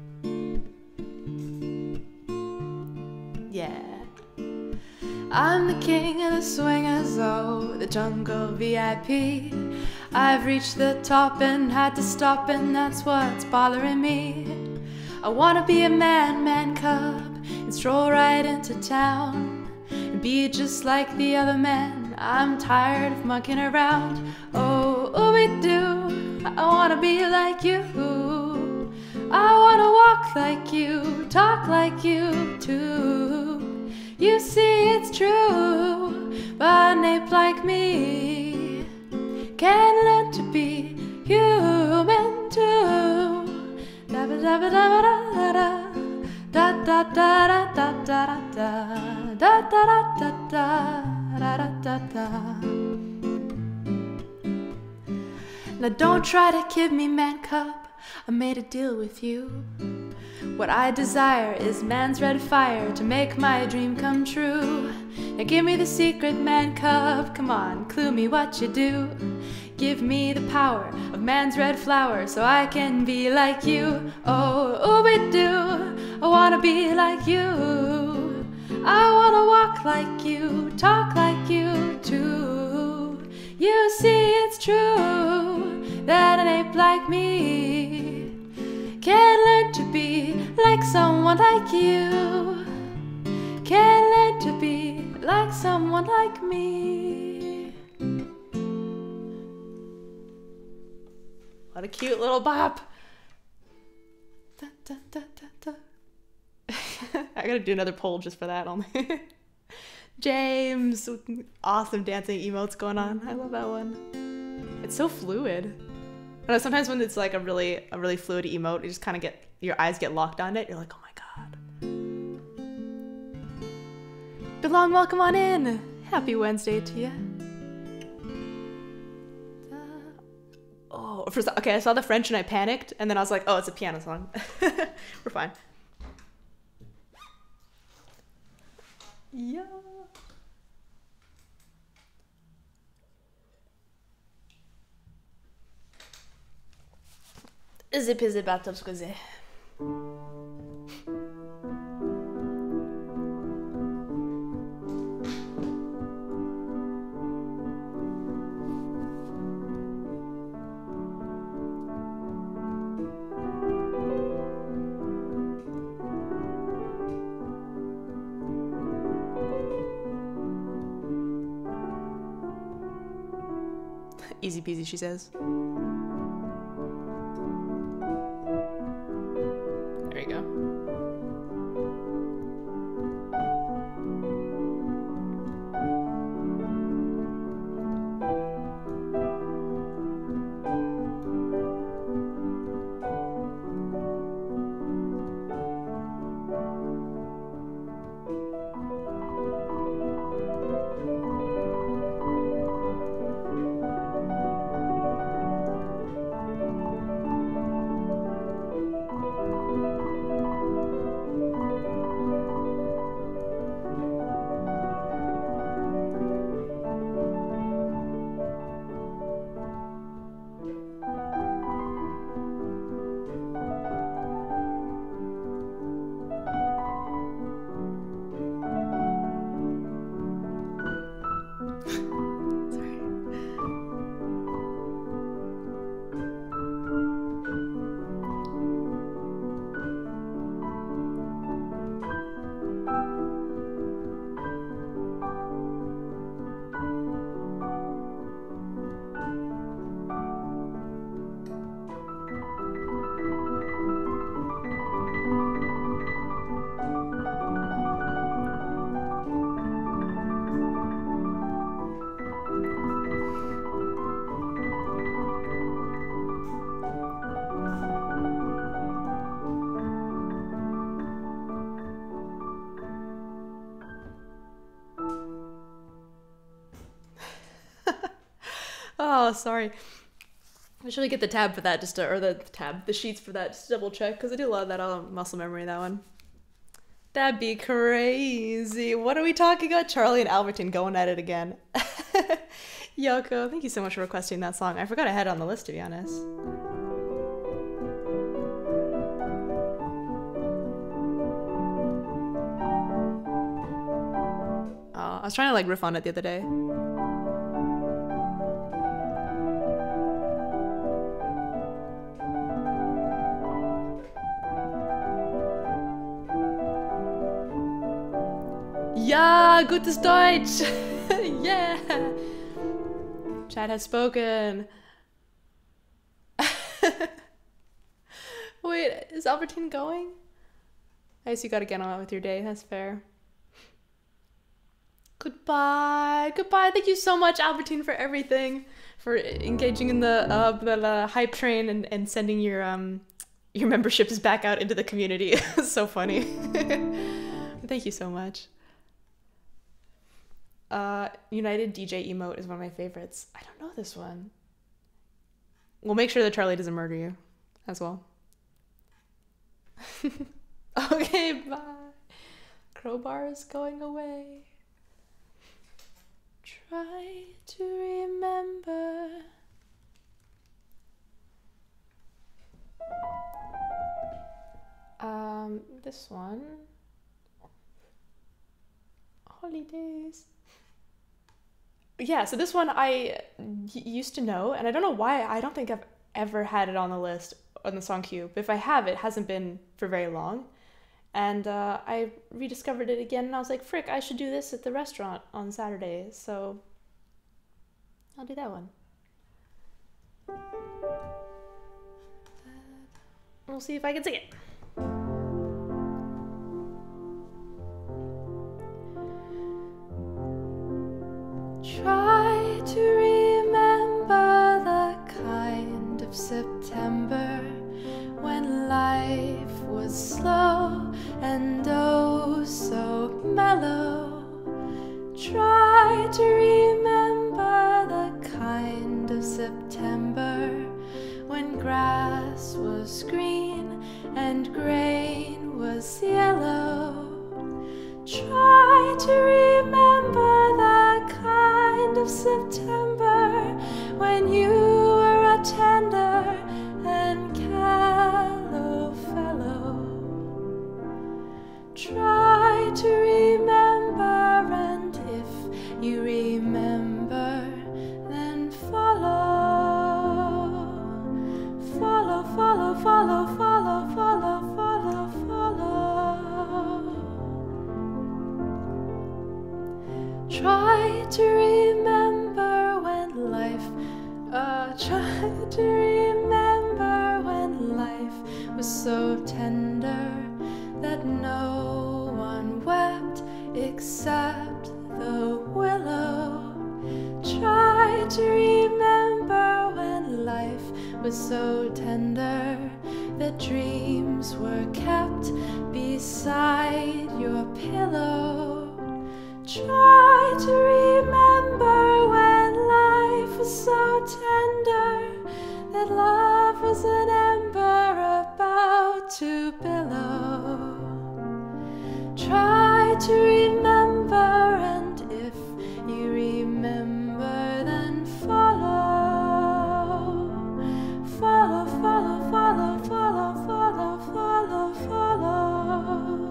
Yeah. I'm the king of the swingers, oh, the jungle VIP. I've reached the top and had to stop, and that's what's bothering me. I wanna be a man cub and stroll right into town and be just like the other men. I'm tired of mucking around. Oh, ooby-doo, I wanna be like you. I wanna walk like you, talk like you too. You see it's true, but an ape like me can learn to be human too. Da ba da ba da ba da da da da da da da da da da da da da da da da. Now don't try to kid me, man cub, I made a deal with you. What I desire is man's red fire to make my dream come true. Now give me the secret, man cub, come on, clue me what you do. Give me the power of man's red flower so I can be like you. Oh, ooby-doo, I wanna be like you. I wanna walk like you, talk like you too. You see it's true that an ape like me can learn to be like someone like you. Can learn to be like someone like me. What a cute little bop. Da, da, da, da, da. I gotta do another poll just for that only. James, awesome dancing emotes going on. I love that one. It's so fluid. I know, sometimes when it's like a really fluid emote, you just kind of get, your eyes get locked on it. You're like, oh my god. Belong, welcome on in. Happy Wednesday to you. Oh, okay, I saw the French and I panicked, and then I was like, oh, it's a piano song. We're fine. Yeah. Easy peasy bathtub squeezy. Easy peasy, she says. There you go. Oh, sorry. I should really get the tab for that, just to, or the sheets for that, just to double check, because I do a lot of that on muscle memory, that one. That'd be crazy. What are we talking about? Charlie and Albertine going at it again. Yoko, thank you so much for requesting that song. I forgot I had it on the list, to be honest. I was trying to like riff on it the other day. Ja, gutes Deutsch! Yeah! Chad has spoken. Wait, is Albertine going? I guess you gotta get on with your day, that's fair. Goodbye. Goodbye. Thank you so much, Albertine, for everything. For engaging in the hype train and sending your memberships back out into the community. It's so funny. Thank you so much. United DJ emote is one of my favorites. I don't know this one. We'll make sure that Charlie doesn't murder you as well. Okay, bye. Crowbar is going away. Try to remember. This one. Holidays. Yeah, so this one I used to know, and I don't know why. I don't think I've ever had it on the list on the song queue. But if I have, it hasn't been for very long. And I rediscovered it again, and I was like, frick, I should do this at the restaurant on Saturday. So I'll do that one. We'll see if I can sing it. Try to remember the kind of September when life was slow and oh so mellow. Try to remember the kind of September when grass was green and grain was yellow. Try to remember the kind of September when you were a tender and callow fellow. Try to remember, and if you remember, then follow. Follow, follow, follow, follow, follow, follow, follow. Try to remember when life, try to remember when life was so tender that no one wept except the willow. Try to remember when life was so tender that dreams were kept beside your pillow. Try to remember when life was so tender that love was an ember about to billow. Try to remember, and if you remember, then follow. Follow, follow, follow, follow, follow, follow, follow.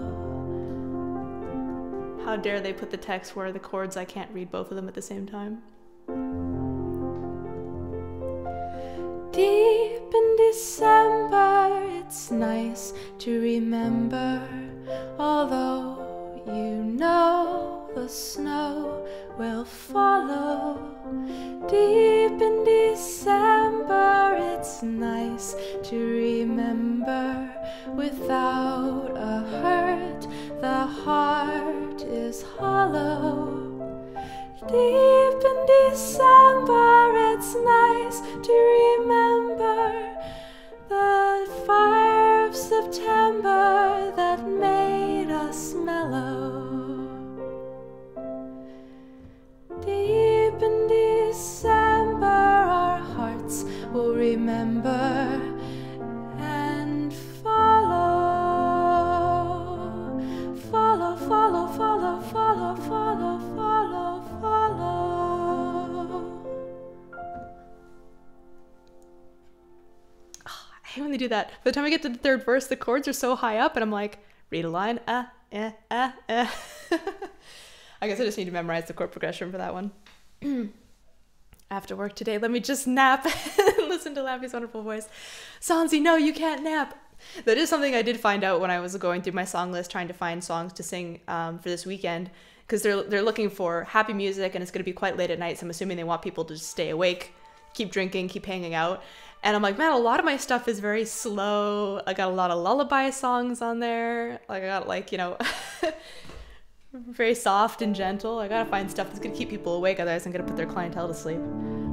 How dare they put the text where the chords I can't read both of them at the same time. Deep in December, it's nice to remember, although you know the snow will follow. Deep in December, it's nice to remember, without a hurt, the heart is hollow. Deep in December, it's nice to remember the fire of September that made us mellow. Deep in December, our hearts will remember and follow. Follow, follow, follow, follow, follow, follow, follow. Oh, I hate when they do that. By the time I get to the third verse, the chords are so high up, and I'm like, read a line, I guess I just need to memorize the chord progression for that one. After work today, let me just nap and listen to Lappy's wonderful voice. Sansi, no, you can't nap. That is something I did find out when I was going through my song list, trying to find songs to sing for this weekend, because they're looking for happy music, and it's going to be quite late at night, so I'm assuming they want people to just stay awake, keep drinking, keep hanging out. And I'm like, man, a lot of my stuff is very slow. I got a lot of lullaby songs on there. Like, I got, like, you know, very soft and gentle. I gotta find stuff that's gonna keep people awake, otherwise I'm gonna put their clientele to sleep.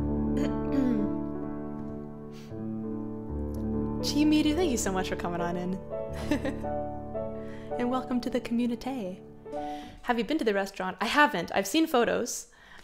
Chimiru, thank you so much for coming on in. And welcome to the community. Have you been to the restaurant? I haven't. I've seen photos.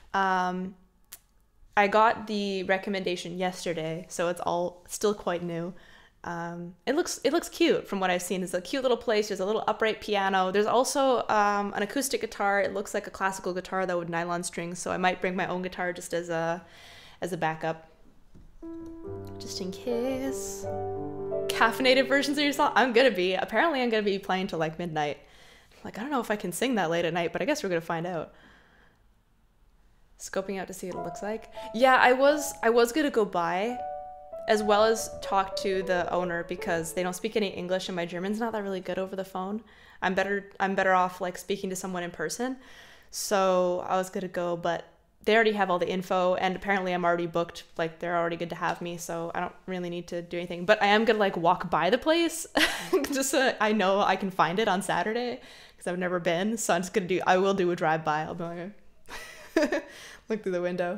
I got the recommendation yesterday, so it's all still quite new. It looks cute from what I've seen. It's a cute little place. There's a little upright piano. There's also an acoustic guitar. It looks like a classical guitar though with nylon strings, so I might bring my own guitar just as a backup, just in case. Caffeinated versions of your song? Apparently I'm gonna be playing till like midnight. Like, I don't know if I can sing that late at night, but I guess we're gonna find out. Scoping out to see what it looks like. Yeah, I was gonna go by, as well as talk to the owner, because they don't speak any English and my German's not that really good over the phone. I'm better off like speaking to someone in person. So I was gonna go, but they already have all the info, and apparently I'm already booked. Like, they're already good to have me, so I don't really need to do anything. But I am gonna like walk by the place, just so I know I can find it on Saturday, because I've never been. So I will do a drive-by. I'll be like, look through the window.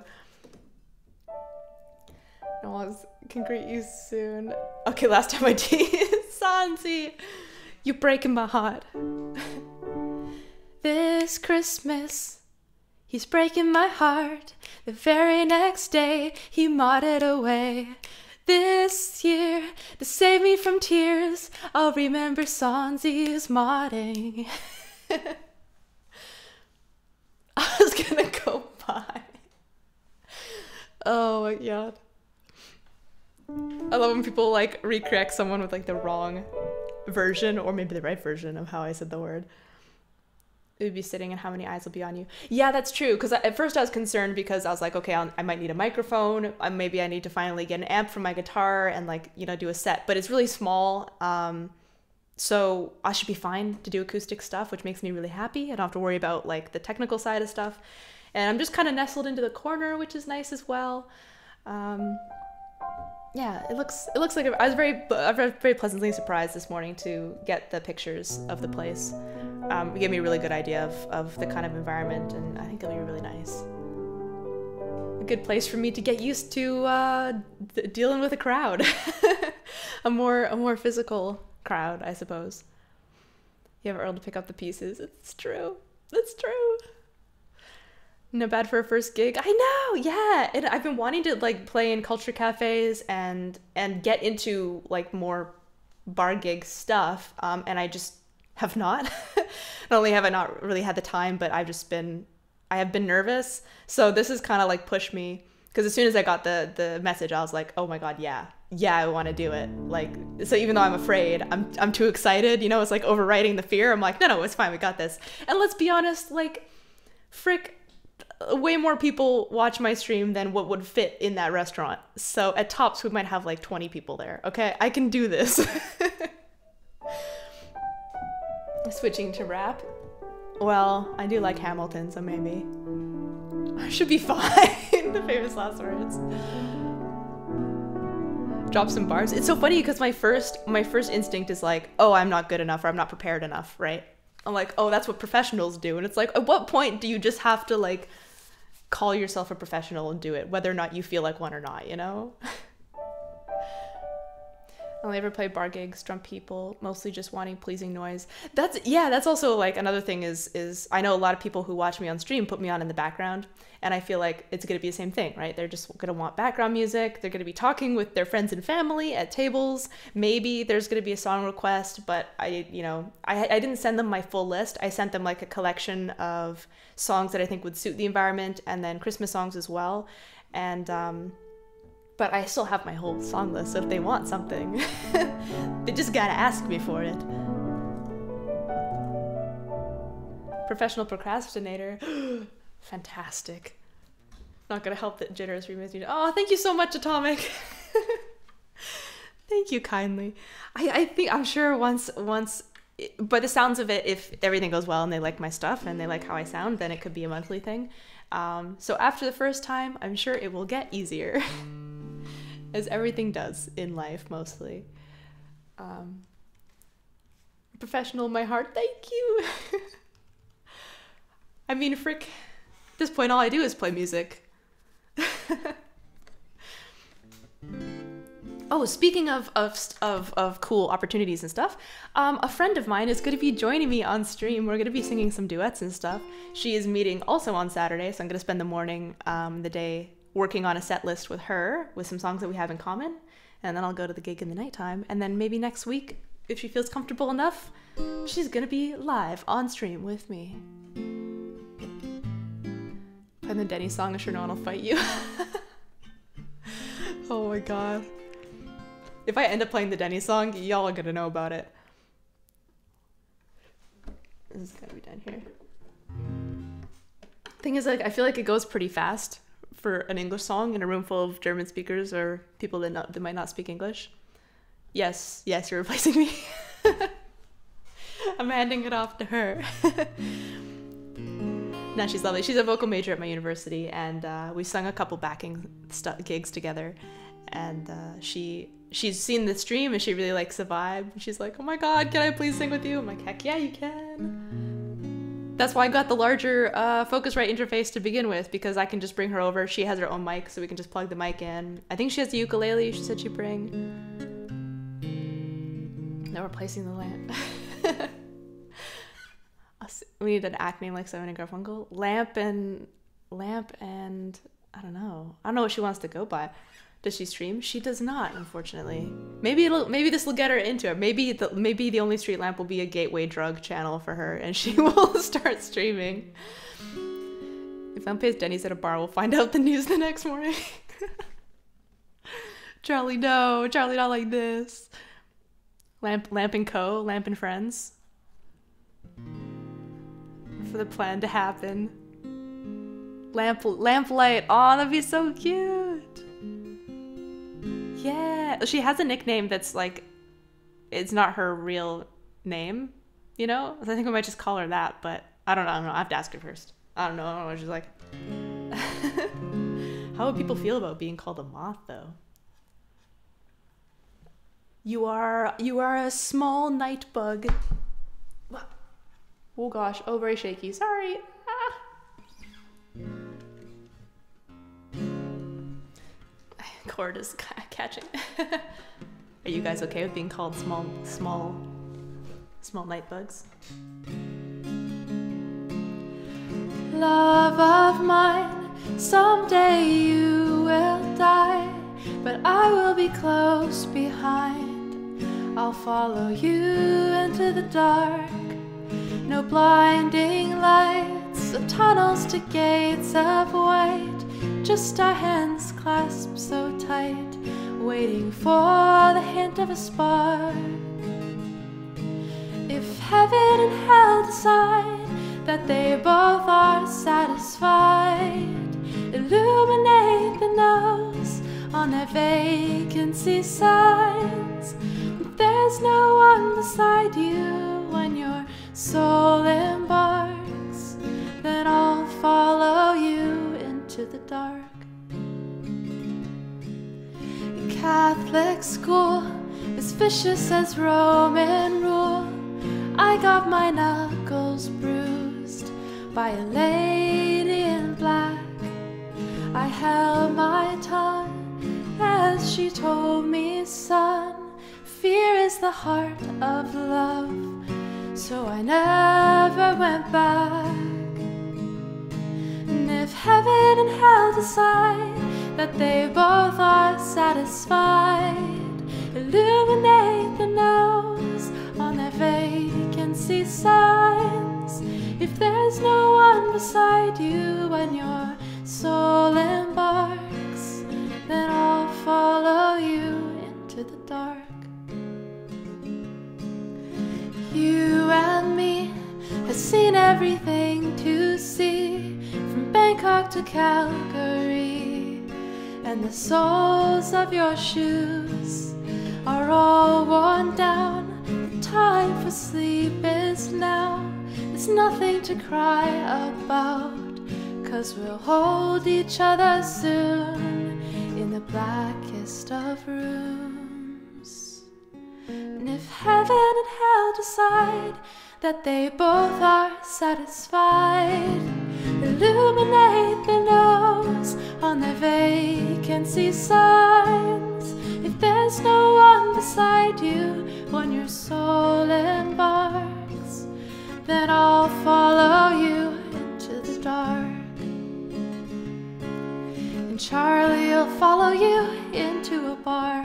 No, I can greet you soon. Okay, last time I did. Sansi, you breaking my heart. This Christmas, he's breaking my heart. The very next day, he modded away. This year, to save me from tears, I'll remember Sansi's modding. I was gonna go by. Oh my god. I love when people like recorrect someone with like the wrong version, or maybe the right version of how I said the word. It would be sitting and how many eyes will be on you. Yeah, that's true. Because at first I was concerned, because I was like, okay, I might need a microphone. Maybe I need to finally get an amp for my guitar and like, you know, do a set. But it's really small. So I should be fine to do acoustic stuff, which makes me really happy. I don't have to worry about like the technical side of stuff. And I'm just kind of nestled into the corner, which is nice as well. Yeah, it looks like I was very pleasantly surprised this morning to get the pictures of the place. It gave me a really good idea of the kind of environment, and I think it'll be really nice. A good place for me to get used to dealing with a crowd, a more physical crowd, I suppose. You have Earl to pick up the pieces. It's true. It's true. No bad for a first gig. I know, yeah. And I've been wanting to like play in culture cafes and get into like more bar gig stuff. And I just have not. Not only have I not really had the time, but I have been nervous. So this is kind of like pushed me, because as soon as I got the message, I was like, oh my god, yeah, I want to do it. Like, so even though I'm afraid, I'm too excited. You know, it's like overriding the fear. I'm like, no, it's fine, we got this. And let's be honest, like, frick. Way more people watch my stream than what would fit in that restaurant. So at tops, we might have like 20 people there. Okay, I can do this. Switching to rap. Well, I do like Hamilton, so maybe. I should be fine. The famous last words. Drop some bars. It's so funny because my first instinct is like, oh, I'm not good enough, or I'm not prepared enough, right? I'm like, oh, that's what professionals do. And it's like, at what point do you just have to like call yourself a professional and do it, whether or not you feel like one or not, you know? I only ever play bar gigs, drunk people, mostly just wanting pleasing noise. That's also like another thing is I know a lot of people who watch me on stream put me on in the background, and I feel like it's going to be the same thing, right? They're just going to want background music. They're going to be talking with their friends and family at tables. Maybe there's going to be a song request, but I didn't send them my full list. I sent them like a collection of songs that I think would suit the environment, and then Christmas songs as well. And but I still have my whole song list, so if they want something, they just gotta ask me for it. Professional procrastinator. Fantastic. Not gonna help that jitters reminds me. Oh, thank you so much, Atomic. Thank you kindly. I'm sure once, by the sounds of it, if everything goes well and they like my stuff and they like how I sound, then it could be a monthly thing. So after the first time, I'm sure it will get easier, as everything does in life mostly. Professional, my heart, thank you. I mean, frick, at this point all I do is play music. Oh, speaking of cool opportunities and stuff, a friend of mine is going to be joining me on stream. We're going to be singing some duets and stuff. She is meeting also on Saturday, so I'm going to spend the morning, the day, working on a set list with her, with some songs that we have in common, and then I'll go to the gig in the nighttime, and then maybe next week, if she feels comfortable enough, she's going to be live on stream with me. Find the Denny song, I'm sure no one will fight you. Oh my god. If I end up playing the Denny song, y'all are gonna know about it. This is gonna be done here. Thing is, like, I feel like it goes pretty fast for an English song in a room full of German speakers or people that might not speak English. Yes, you're replacing me. I'm handing it off to her. No, she's lovely. She's a vocal major at my university, and we sung a couple backing gigs together. And she's seen the stream and she really likes the vibe. She's like, oh my god, can I please sing with you? I'm like, heck yeah, you can. That's why I got the larger Focusrite interface to begin with, because I can just bring her over. She has her own mic, so we can just plug the mic in. I think she has the ukulele she said she'd bring. Now we're placing the lamp. We need an act name like Simon and Garfunkel. Lamp and I don't know what she wants to go by. Does she stream? She does not, unfortunately. Maybe this will get her into it. Maybe the Only Street Lamp will be a gateway drug channel for her, and she will start streaming. If I'm pissed Denny's at a bar, we'll find out the news the next morning. Charlie, no, Charlie, not like this. Lamp and Co. Lamp and Friends. For the plan to happen. Lamplight. Oh, that'd be so cute. Yeah, she has a nickname that's like, it's not her real name, you know? So I think we might just call her that, but I don't know. I have to ask her first. I don't know. She's like, how would people feel about being called a moth, though? You are a small night bug. Oh gosh. Oh, very shaky. Sorry. Cord is catching. Are you guys okay with being called small night bugs? Love of mine, someday you will die, but I will be close behind. I'll follow you into the dark. No blinding lights, or tunnels to gates of white. Just our hands clasped so tight, waiting for the hint of a spark. If heaven and hell decide that they both are satisfied, illuminate the nose on their vacancy signs. If there's no one beside you when your soul embarks, then I'll follow you into the dark. Catholic school as vicious as Roman rule. I got my knuckles bruised by a lady in black. I held my tongue as she told me, son, fear is the heart of love. So I never went back. And if heaven and hell decide that they both are satisfied, illuminate the nose on their vacancy signs. If there's no one beside you when your soul embarks, then I'll follow you into the dark. You and me have seen everything to see, from Bangkok to Calgary. And the soles of your shoes are all worn down. The time for sleep is now. There's nothing to cry about, 'cause we'll hold each other soon in the blackest of rooms. And if heaven and hell decide that they both are satisfied, illuminate their nose on their vacancy signs. If there's no one beside you when your soul embarks, then I'll follow you into the dark. And Charlie'll follow you into a bar.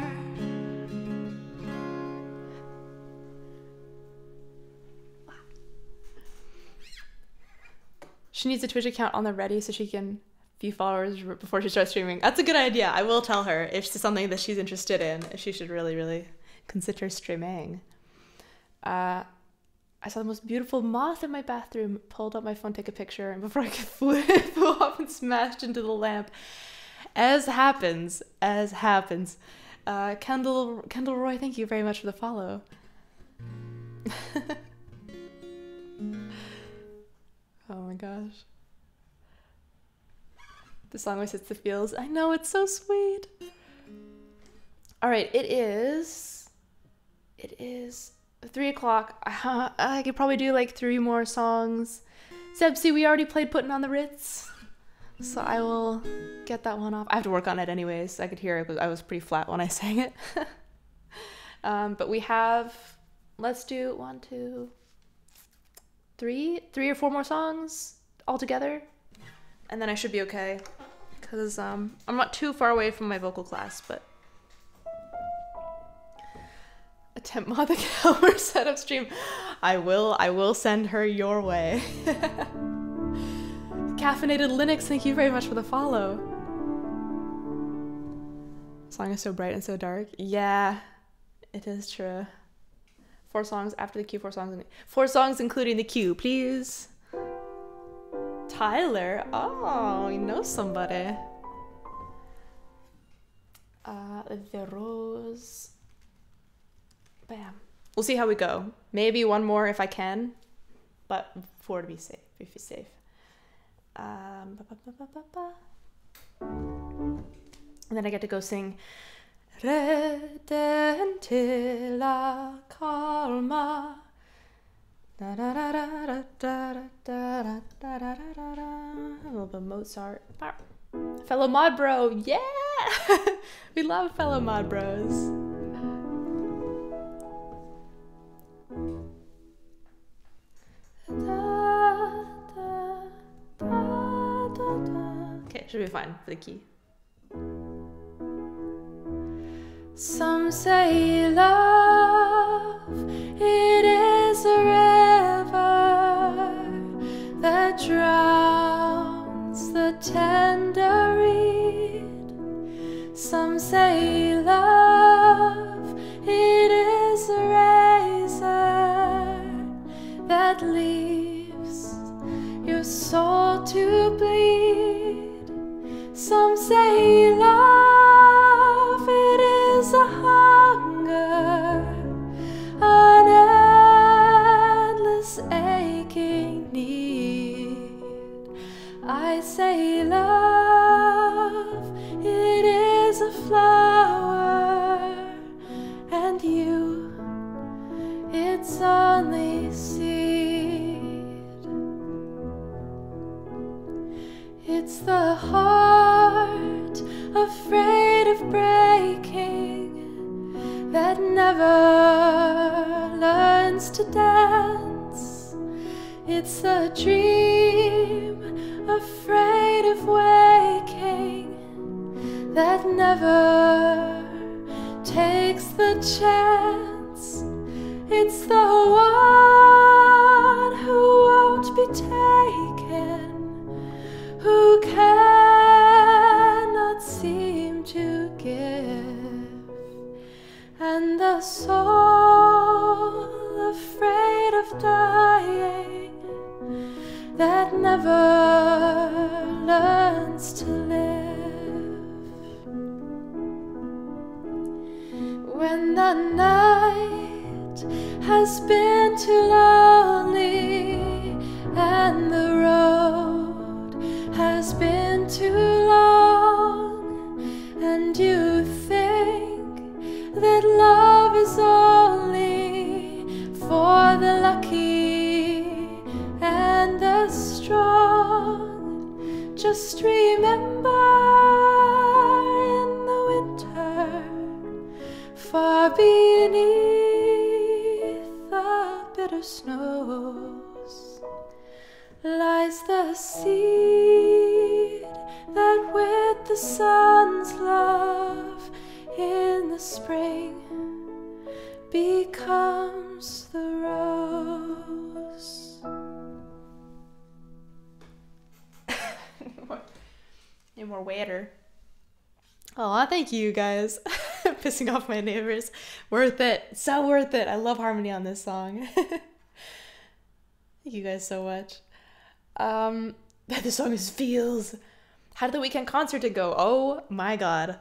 She needs a Twitch account on the ready so she can few followers before she starts streaming. That's a good idea. I will tell her if it's something that she's interested in. She should really consider streaming. I saw the most beautiful moth in my bathroom. Pulled up my phone, take a picture, and before I could flew off and smashed into the lamp. As happens. Kendall Roy, thank you very much for the follow. Oh my gosh. The song always hits the feels. I know, it's so sweet. All right, it is 3 o'clock. I could probably do like 3 more songs. Sebsy, we already played Putting on the Ritz, so I will get that one off. I have to work on it anyways. I could hear it, but I was pretty flat when I sang it. But we have, let's do 1, 2, 3 or 4 more songs all together, and then I should be okay, because I'm not too far away from my vocal class. But attempt mod the Calmer setup stream. I will send her your way. Caffeinated Linux, thank you very much for the follow. Song is so bright and so dark. Yeah, it is true. 4 songs after the queue, 4 songs including the queue, please. Tyler, oh, you know somebody. The Rose. Bam. We'll see how we go. Maybe one more if I can, but 4 to be safe. If you're safe. And then I get to go sing Redentilla calma. A little bit of Mozart. Fellow mod bro, yeah! We love fellow mod bros. Okay, should be fine for the key. Some say love, it is a river that drowns the tender reed. Some say love, it is a razor that leaves your soul to bleed. Some say love, it is a hunger, an endless aching need. I say love, it is a flower, and you, it's only seed. It's the heart afraid of breaking that never learns to dance. It's the dream afraid of waking that never takes the chance. It's the one who won't be taken, who cannot seem to give, and the soul afraid of dying that never learns to live. When the night has been too lonely and the road has been too long, and you think that love is only for the lucky and the strong, just remember in the winter, far beneath the bitter snows, lies the seed that with the sun's love in the spring becomes the rose. Need more water. Aw, thank you guys. Pissing off my neighbors. Worth it. So worth it. I love harmony on this song. Thank you guys so much. The song is Feels. How did the weekend concert go? Oh my god.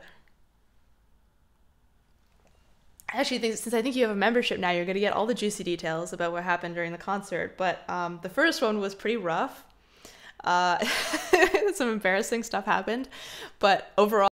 Actually, since I think you have a membership now, you're going to get all the juicy details about what happened during the concert. But the first one was pretty rough. Some embarrassing stuff happened. But overall,